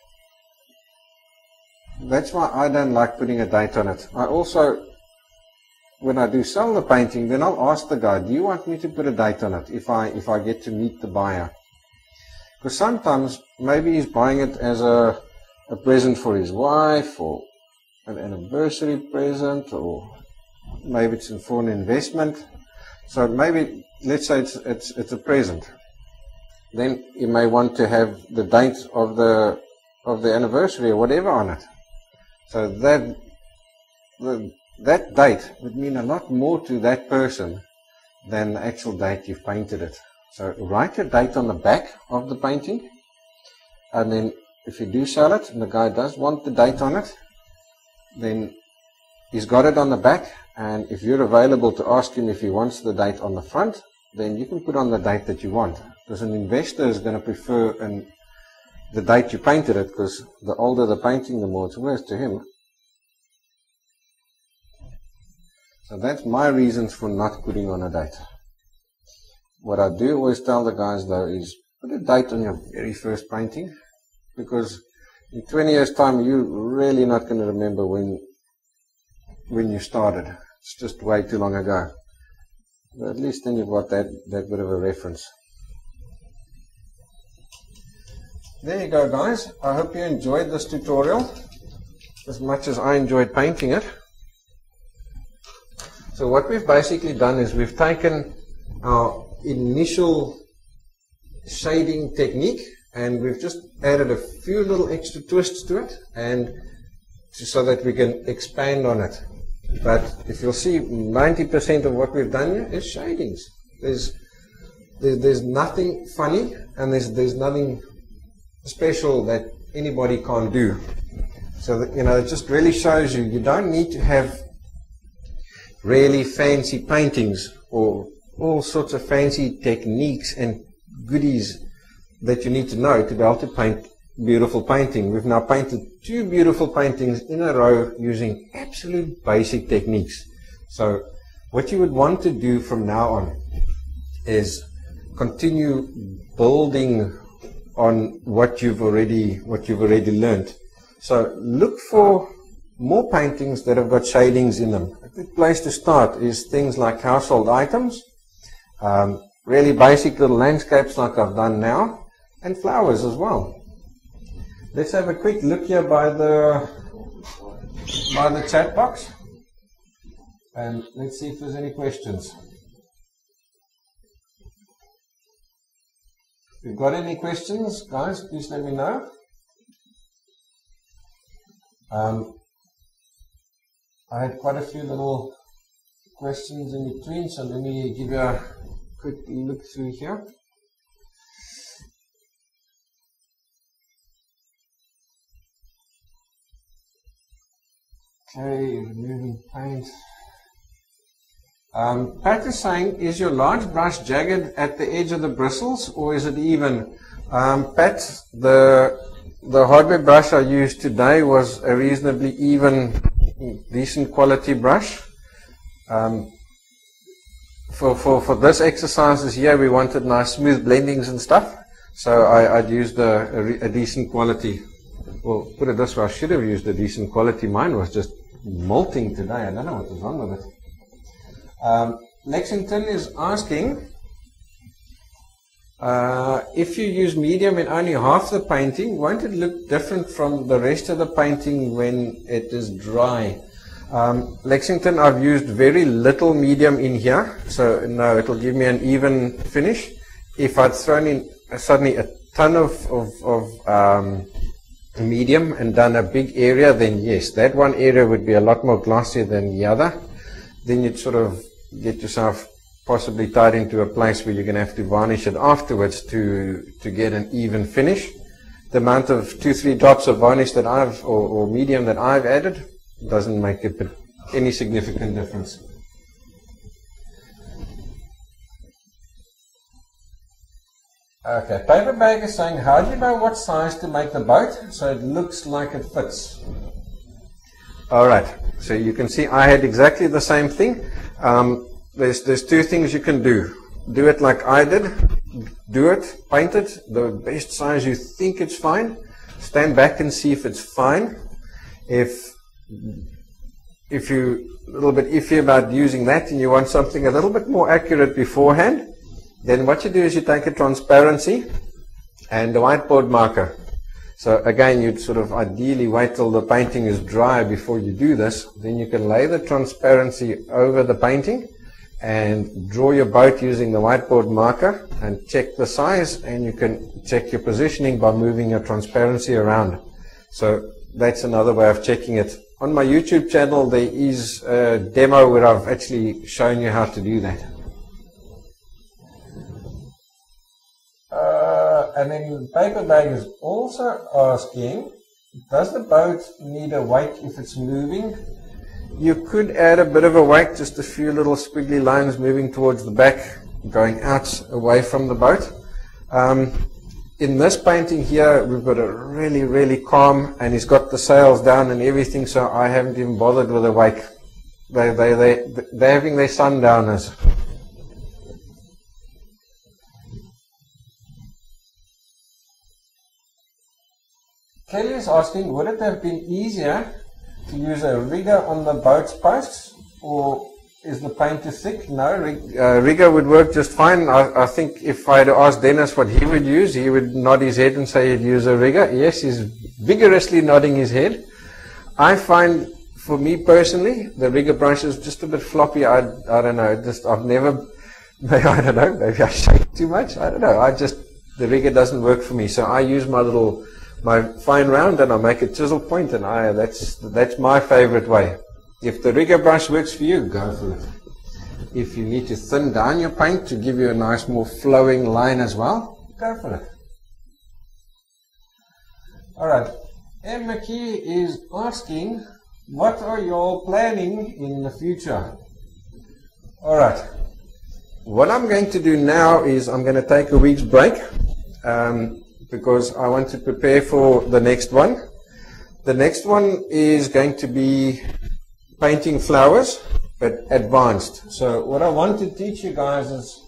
that's why I don't like putting a date on it. I also, when I do sell the painting, then I'll ask the guy, do you want me to put a date on it if I, if I get to meet the buyer? Because sometimes, maybe he's buying it as a, a present for his wife, or an anniversary present, or maybe it's for an investment. So maybe, let's say it's, it's, it's a present. Then you may want to have the date of the, of the anniversary or whatever on it. So that, the, that date would mean a lot more to that person than the actual date you've painted it. So write a date on the back of the painting, and then if you do sell it and the guy does want the date on it, then he's got it on the back, and if you're available to ask him if he wants the date on the front, then you can put on the date that you want. Because an investor is going to prefer an, the date you painted it, because the older the painting, the more it's worth to him. So that's my reasons for not putting on a date. What I do always tell the guys though is, put a date on your very first painting, because in twenty years time you're really not going to remember when when you started. It's just way too long ago. But at least then you've got that, that bit of a reference. There you go guys. I hope you enjoyed this tutorial as much as I enjoyed painting it. So what we've basically done is we've taken our initial shading technique and we've just added a few little extra twists to it, and so that we can expand on it. But if you'll see, ninety percent of what we've done here is shadings. There's, there's, there's nothing funny, and there's, there's nothing special that anybody can't do. So that, you know, it just really shows you, you don't need to have really fancy paintings or all sorts of fancy techniques and goodies that you need to know to be able to paint beautiful painting. We've now painted two beautiful paintings in a row using absolute basic techniques. So what you would want to do from now on is continue building on what you've already what you've already learned. So look for more paintings that have got shadings in them. A good place to start is things like household items, um, really basic little landscapes like I've done now, and flowers as well. Let's have a quick look here by the by the chat box, and let's see if there's any questions. If you've got any questions, guys, please let me know. Um, I had quite a few little questions in between, so let me give you a quick look through here. Okay, removing paint. Um, Pat is saying, is your large brush jagged at the edge of the bristles or is it even? Um, Pat, the the hardware brush I used today was a reasonably even, decent quality brush. Um, for, for, for this exercises here, we wanted nice smooth blendings and stuff, so I, I'd used a, a, a decent quality. Well, put it this way, I should have used a decent quality. Mine was just molting today. I don't know what was wrong with it. Um, Lexington is asking, uh, if you use medium in only half the painting, won't it look different from the rest of the painting when it is dry? Um, Lexington, I've used very little medium in here, so no, it'll give me an even finish. If I'd thrown in uh, suddenly a ton of, of, of um, medium and done a big area, then yes, that one area would be a lot more glossy than the other. Then you'd sort of get yourself possibly tied into a place where you're going to have to varnish it afterwards to to get an even finish. The amount of two, three drops of varnish that I've, or, or medium that I've added, doesn't make it any significant difference. Okay, Paper Bag is saying, how do you know what size to make the boat so it looks like it fits? Alright, so you can see I had exactly the same thing. Um, there's, there's two things you can do. Do it like I did, do it, paint it, the best size you think it's fine, stand back and see if it's fine. If, if you're a little bit iffy about using that and you want something a little bit more accurate beforehand, then what you do is you take a transparency and a whiteboard marker. So again, you'd sort of ideally wait till the painting is dry before you do this. Then you can lay the transparency over the painting and draw your boat using the whiteboard marker and check the size, and you can check your positioning by moving your transparency around. So that's another way of checking it. On my YouTube channel there is a demo where I've actually shown you how to do that. Uh, and then Paper Bag is also asking, does the boat need a wake if it's moving? You could add a bit of a wake, just a few little squiggly lines moving towards the back, going out away from the boat. Um, in this painting here, we've got a really, really calm, and he's got the sails down and everything, so I haven't even bothered with a wake. They, they, they, they're having their sundowners. Kelly is asking, would it have been easier to use a rigger on the boat's posts, or is the paint too thick? No, rig, uh, rigger would work just fine. I, I think if I had asked Dennis what he would use, he would nod his head and say he'd use a rigger. Yes, he's vigorously nodding his head. I find, for me personally, the rigger brush is just a bit floppy. I, I don't know, just I've never, I don't know, maybe I shake too much. I don't know. I just, the rigger doesn't work for me. So I use my little my fine round and I make a chisel point, and I that's that's my favorite way. If the rigger brush works for you, go for it. If you need to thin down your paint to give you a nice more flowing line as well, go for it. Alright, M. McKee is asking, what are you all planning in the future? Alright, what I'm going to do now is I'm going to take a week's break. Um, because I want to prepare for the next one. The next one is going to be painting flowers, but advanced. So what I want to teach you guys is,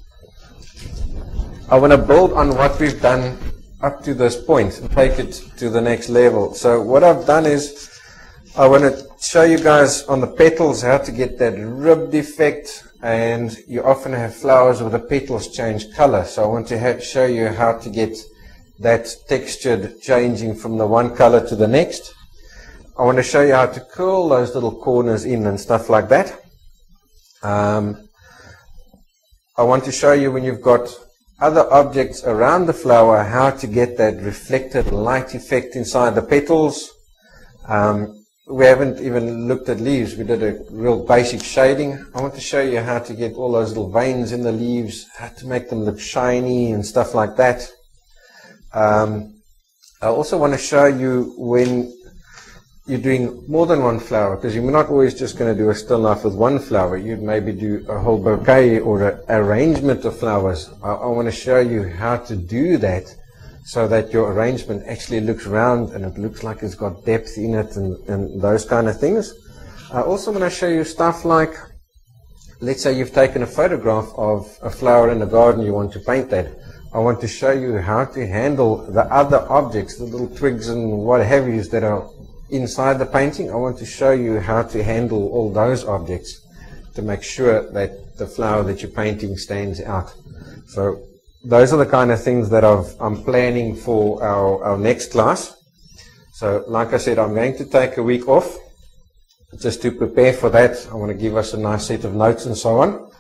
I want to build on what we've done up to this point and take it to the next level. So what I've done is, I want to show you guys on the petals how to get that ribbed effect, and you often have flowers where the petals change color. So I want to have, show you how to get that textured changing from the one color to the next. I want to show you how to curl those little corners in and stuff like that. Um, I want to show you when you've got other objects around the flower how to get that reflected light effect inside the petals. Um, we haven't even looked at leaves. We did a real basic shading. I want to show you how to get all those little veins in the leaves, how to make them look shiny and stuff like that. Um, I also want to show you when you're doing more than one flower, because you're not always just going to do a still life with one flower. You'd maybe do a whole bouquet or an arrangement of flowers. I, I want to show you how to do that so that your arrangement actually looks round and it looks like it's got depth in it, and, and those kind of things. I also want to show you stuff like, let's say you've taken a photograph of a flower in the garden, you want to paint that. I want to show you how to handle the other objects, the little twigs and what have yous that are inside the painting. I want to show you how to handle all those objects to make sure that the flower that you're painting stands out. So those are the kind of things that I've, I'm planning for our, our next class. So like I said, I'm going to take a week off just to prepare for that. I want to give us a nice set of notes and so on.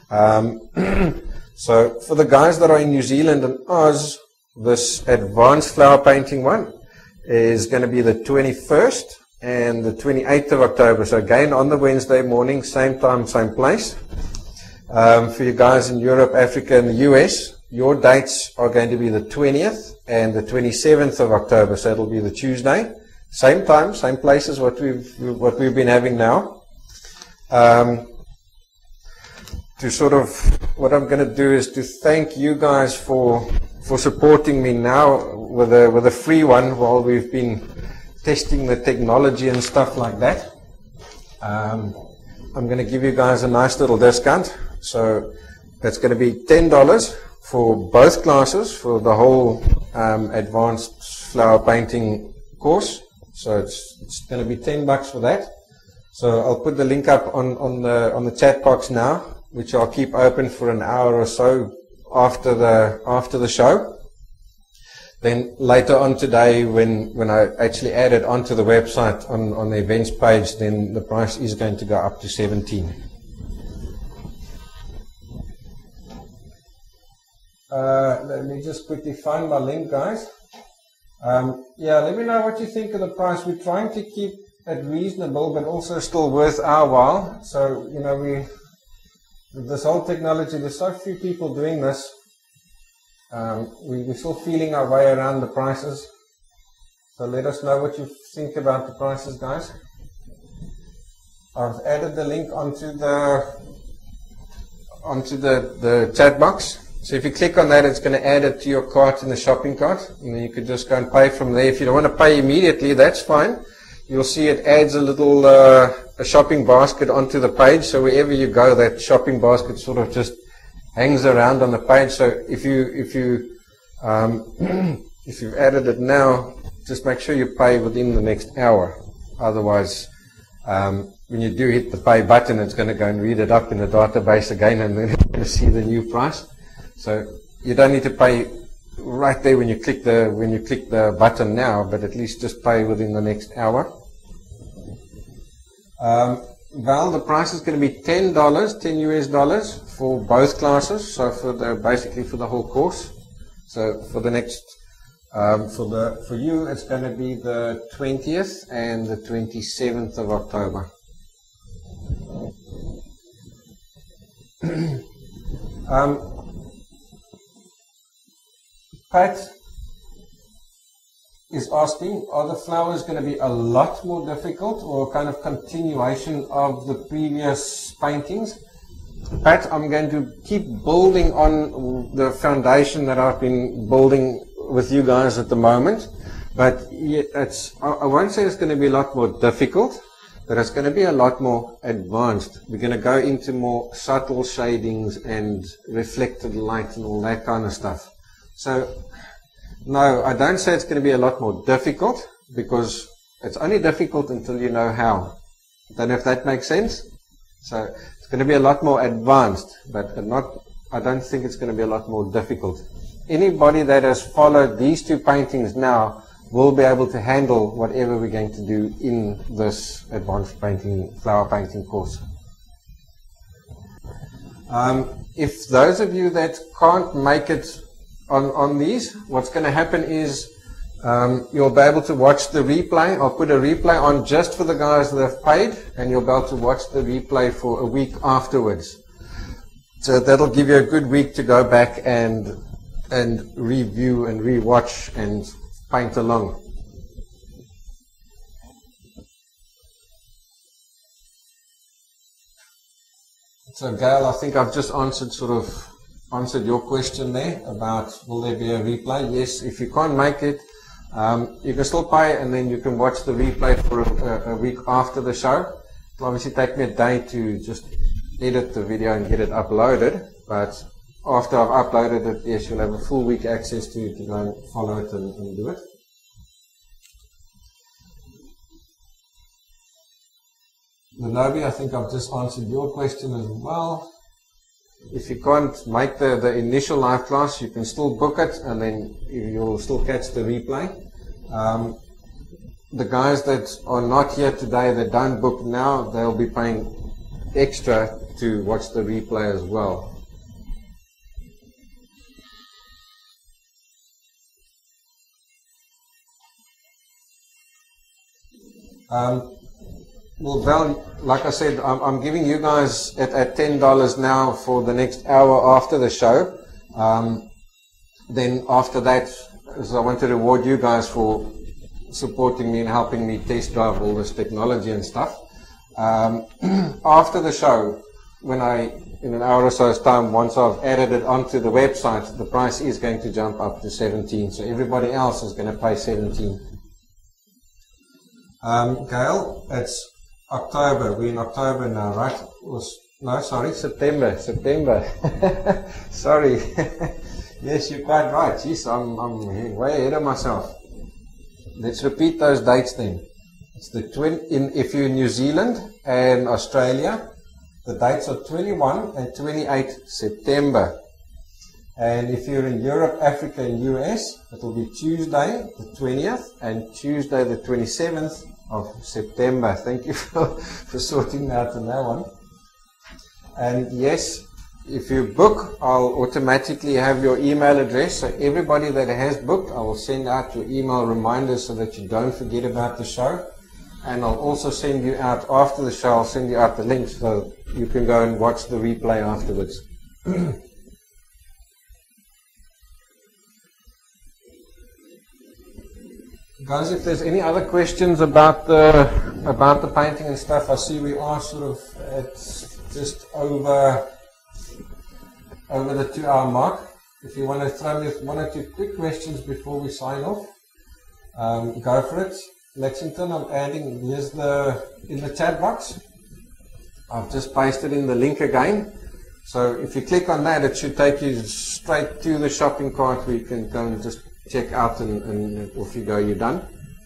Um, so for the guys that are in New Zealand and Oz, this advanced flower painting one is going to be the twenty-first and the twenty-eighth of October. So again, on the Wednesday morning, same time, same place. Um, for you guys in Europe, Africa, and the U S, your dates are going to be the twentieth and the twenty-seventh of October. So it'll be the Tuesday. Same time, same place as what we've, what we've been having now. Um, to sort of, what I'm going to do is to thank you guys for for supporting me now with a with a free one while we've been testing the technology and stuff like that. Um, I'm going to give you guys a nice little discount. So that's going to be ten dollars for both classes for the whole um, advanced flower painting course. So it's, it's going to be ten bucks for that. So I'll put the link up on, on the on the chat box now, which I'll keep open for an hour or so after the after the show. Then later on today, when when I actually add it onto the website on on the events page, then the price is going to go up to seventeen. Uh, let me just quickly find my link, guys. Um, yeah, let me know what you think of the price. We're trying to keep it reasonable, but also still worth our while. So, you know, we, this whole technology, there's so few people doing this. Um, we, we're still feeling our way around the prices. So let us know what you think about the prices, guys. I've added the link onto the, onto the, the chat box. So if you click on that, it's going to add it to your cart in the shopping cart, and then you could just go and pay from there. If you don't want to pay immediately, that's fine. You'll see it adds a little uh, a shopping basket onto the page. So wherever you go, that shopping basket sort of just hangs around on the page. So if you if you um, if you've added it now, just make sure you pay within the next hour. Otherwise, um, when you do hit the pay button, it's going to go and read it up in the database again, and then you're going to see the new price. So you don't need to pay right there when you click the when you click the button now, but at least just pay within the next hour. Um, Val, the price is going to be ten dollars, ten U S dollars for both classes. So for the basically for the whole course. So for the next um, for the for you, it's going to be the twentieth and the twenty-seventh of October. um, Pat is asking, are the flowers going to be a lot more difficult or kind of continuation of the previous paintings? Pat, I'm going to keep building on the foundation that I've been building with you guys at the moment, but it's, I won't say it's going to be a lot more difficult, but it's going to be a lot more advanced. We're going to go into more subtle shadings and reflected light and all that kind of stuff. So, no, I don't say it's going to be a lot more difficult, because it's only difficult until you know how. Don't know if that makes sense. So, it's going to be a lot more advanced, but not, I don't think it's going to be a lot more difficult. Anybody that has followed these two paintings now will be able to handle whatever we're going to do in this advanced painting, flower painting course. Um, if those of you that can't make it On, on these, what's going to happen is um, you'll be able to watch the replay. I'll put a replay on just for the guys that have paid, and you'll be able to watch the replay for a week afterwards. So that'll give you a good week to go back and and review and rewatch and paint along. So Gail, I think I've just answered sort of answered your question there about will there be a replay. Yes, if you can't make it, um, you can still pay and then you can watch the replay for a, a week after the show. It'll obviously take me a day to just edit the video and get it uploaded, but after I've uploaded it, yes, you'll have a full week access to, to go and follow it and, and do it. Lenobi, I think I've just answered your question as well. If you can't make the, the initial live class, you can still book it and then you'll still catch the replay. Um, the guys that are not here today, that don't book now, they'll be paying extra to watch the replay as well. Um, well, Val, like I said, I'm, I'm giving you guys at, at ten dollars now for the next hour after the show. Um, then after that, so I want to reward you guys for supporting me and helping me test drive all this technology and stuff. Um, after the show, when I, in an hour or so's time, once I've added it onto the website, the price is going to jump up to seventeen. So everybody else is going to pay seventeen. Um, Gail, it's October. We're in October now, right? No, sorry, September. September. Sorry. Yes, you're quite right. Jeez, I'm, I'm way ahead of myself. Let's repeat those dates then. It's the twin in if you're in New Zealand and Australia, the dates are twenty-one and twenty-eight September. And if you're in Europe, Africa, and U S, it will be Tuesday the twentieth and Tuesday the twenty-seventh of September. Thank you for, for sorting out on that one. And yes, if you book, I'll automatically have your email address. So everybody that has booked, I will send out your email reminders so that you don't forget about the show. And I'll also send you out after the show, I'll send you out the links so you can go and watch the replay afterwards. Guys, if there's any other questions about the about the painting and stuff, I see we are sort of at just over over the two hour mark. If you want to throw me one or two quick questions before we sign off, um, go for it. Lexington, I'm adding, here's the, in the chat box, I've just pasted in the link again. So if you click on that, it should take you straight to the shopping cart where you can go and just check out and, and off you go, you're done.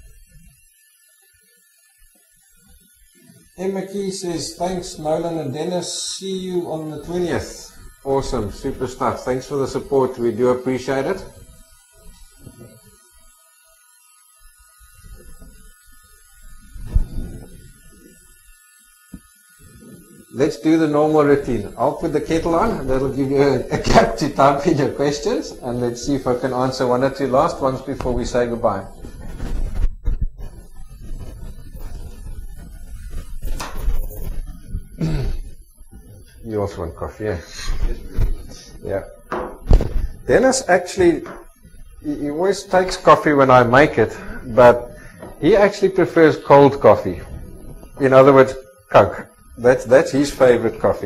Emma Key says, thanks Nolan and Dennis, see you on the twentieth. Awesome, super stuff. Thanks for the support, we do appreciate it. Let's do the normal routine. I'll put the kettle on, that'll give you a, a gap to type in your questions, and let's see if I can answer one or two last ones before we say goodbye. You also want coffee, yeah? Yeah. Dennis actually, he, he always takes coffee when I make it, but he actually prefers cold coffee. In other words, Coke. That's, that's his favorite coffee.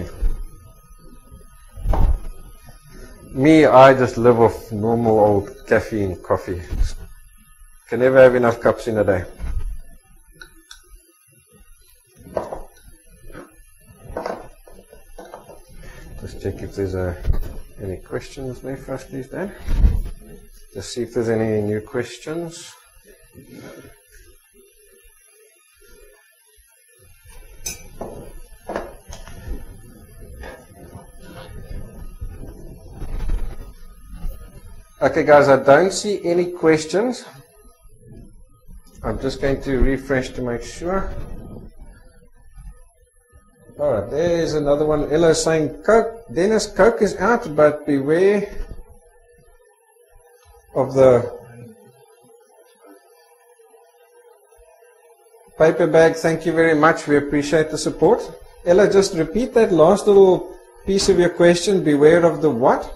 Me, I just live off normal old caffeine coffee. Can never have enough cups in a day. Just check if there's a, any questions there for us, please, Dan. Just see if there's any new questions. Okay guys, I don't see any questions. I'm just going to refresh to make sure. Alright, there's another one. Ella saying, Coke, Dennis, Coke is out, but beware of the paper bag. Thank you very much. We appreciate the support. Ella, just repeat that last little piece of your question. Beware of the what?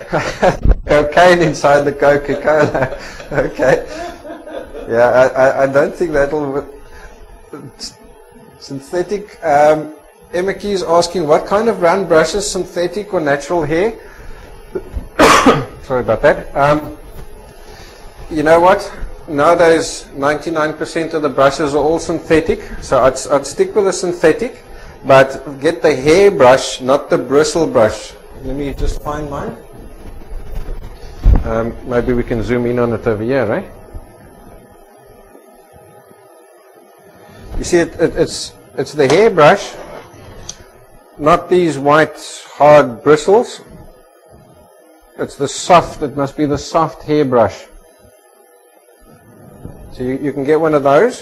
Cocaine inside the Coca-Cola. Okay. Yeah, I, I, I don't think that'll... Synthetic. Um, Emma Key is asking, what kind of round brushes, synthetic or natural hair? Sorry about that. Um, you know what? Nowadays, ninety-nine percent of the brushes are all synthetic, so I'd, I'd stick with a synthetic, but get the hair brush, not the bristle brush. Let me just find mine. Um, maybe we can zoom in on it over here, right? You see, it, it, it's it's the hair brush, not these white hard bristles. It's the soft. It must be the soft hair brush. So you, you can get one of those,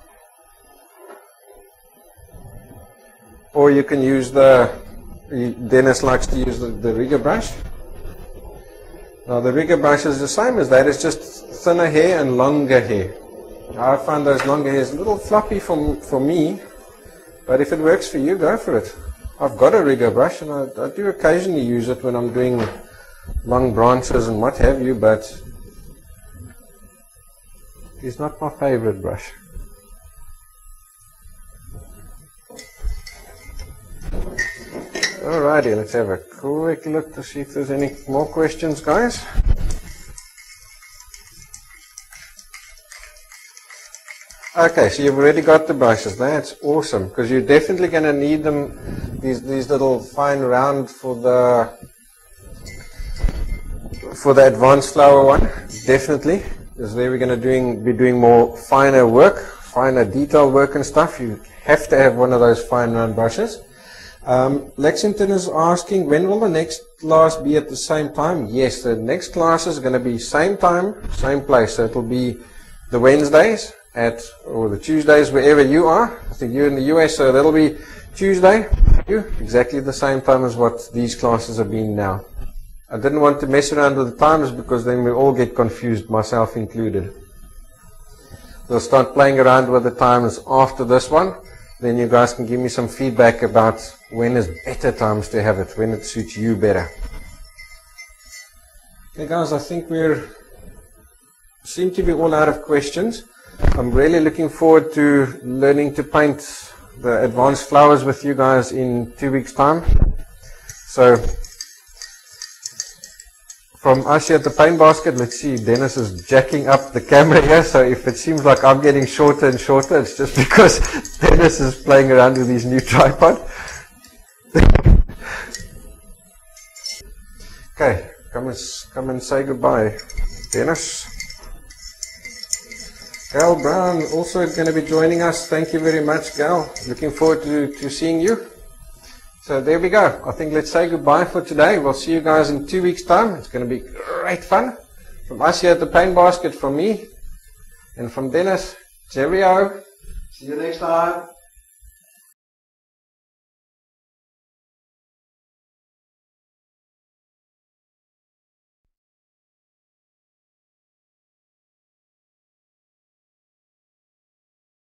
or you can use the. Dennis likes to use the, the rigger brush. Now the rigger brush is the same as that. It's just thinner hair and longer hair. I find those longer hairs a little floppy for, for me, but if it works for you, go for it. I've got a rigger brush, and I, I do occasionally use it when I'm doing long branches and what have you, but it's not my favorite brush. Alrighty, let's have a quick look to see if there's any more questions, guys. Okay, so you've already got the brushes. That's awesome, because you're definitely going to need them, these these little fine round for the for the advanced flower one. Definitely, because there we're going to doing be doing more finer work, finer detail work and stuff. You have to have one of those fine round brushes. Um, Lexington is asking, when will the next class be at the same time? Yes, the next class is going to be same time, same place. So it'll be the Wednesdays at, or the Tuesdays, wherever you are. I think you're in the U S, so that'll be Tuesday, you, exactly the same time as what these classes have been now. I didn't want to mess around with the times because then we all get confused, myself included. We'll start playing around with the times after this one. Then you guys can give me some feedback about when is better times to have it, when it suits you better. Okay guys, I think we're seem to be all out of questions. I'm really looking forward to learning to paint the advanced flowers with you guys in two weeks time. So from us here at the paint basket, let's see, Dennis is jacking up the camera here, so if it seems like I'm getting shorter and shorter, it's just because Dennis is playing around with his new tripod. Okay, come and, come and say goodbye, Dennis. Gal Brown also going to be joining us. Thank you very much, Gal. Looking forward to, to seeing you. So there we go. I think let's say goodbye for today. We'll see you guys in two weeks' time. It's going to be great fun. From us here at the Paint Basket, from me, and from Dennis, cheerio. See you next time.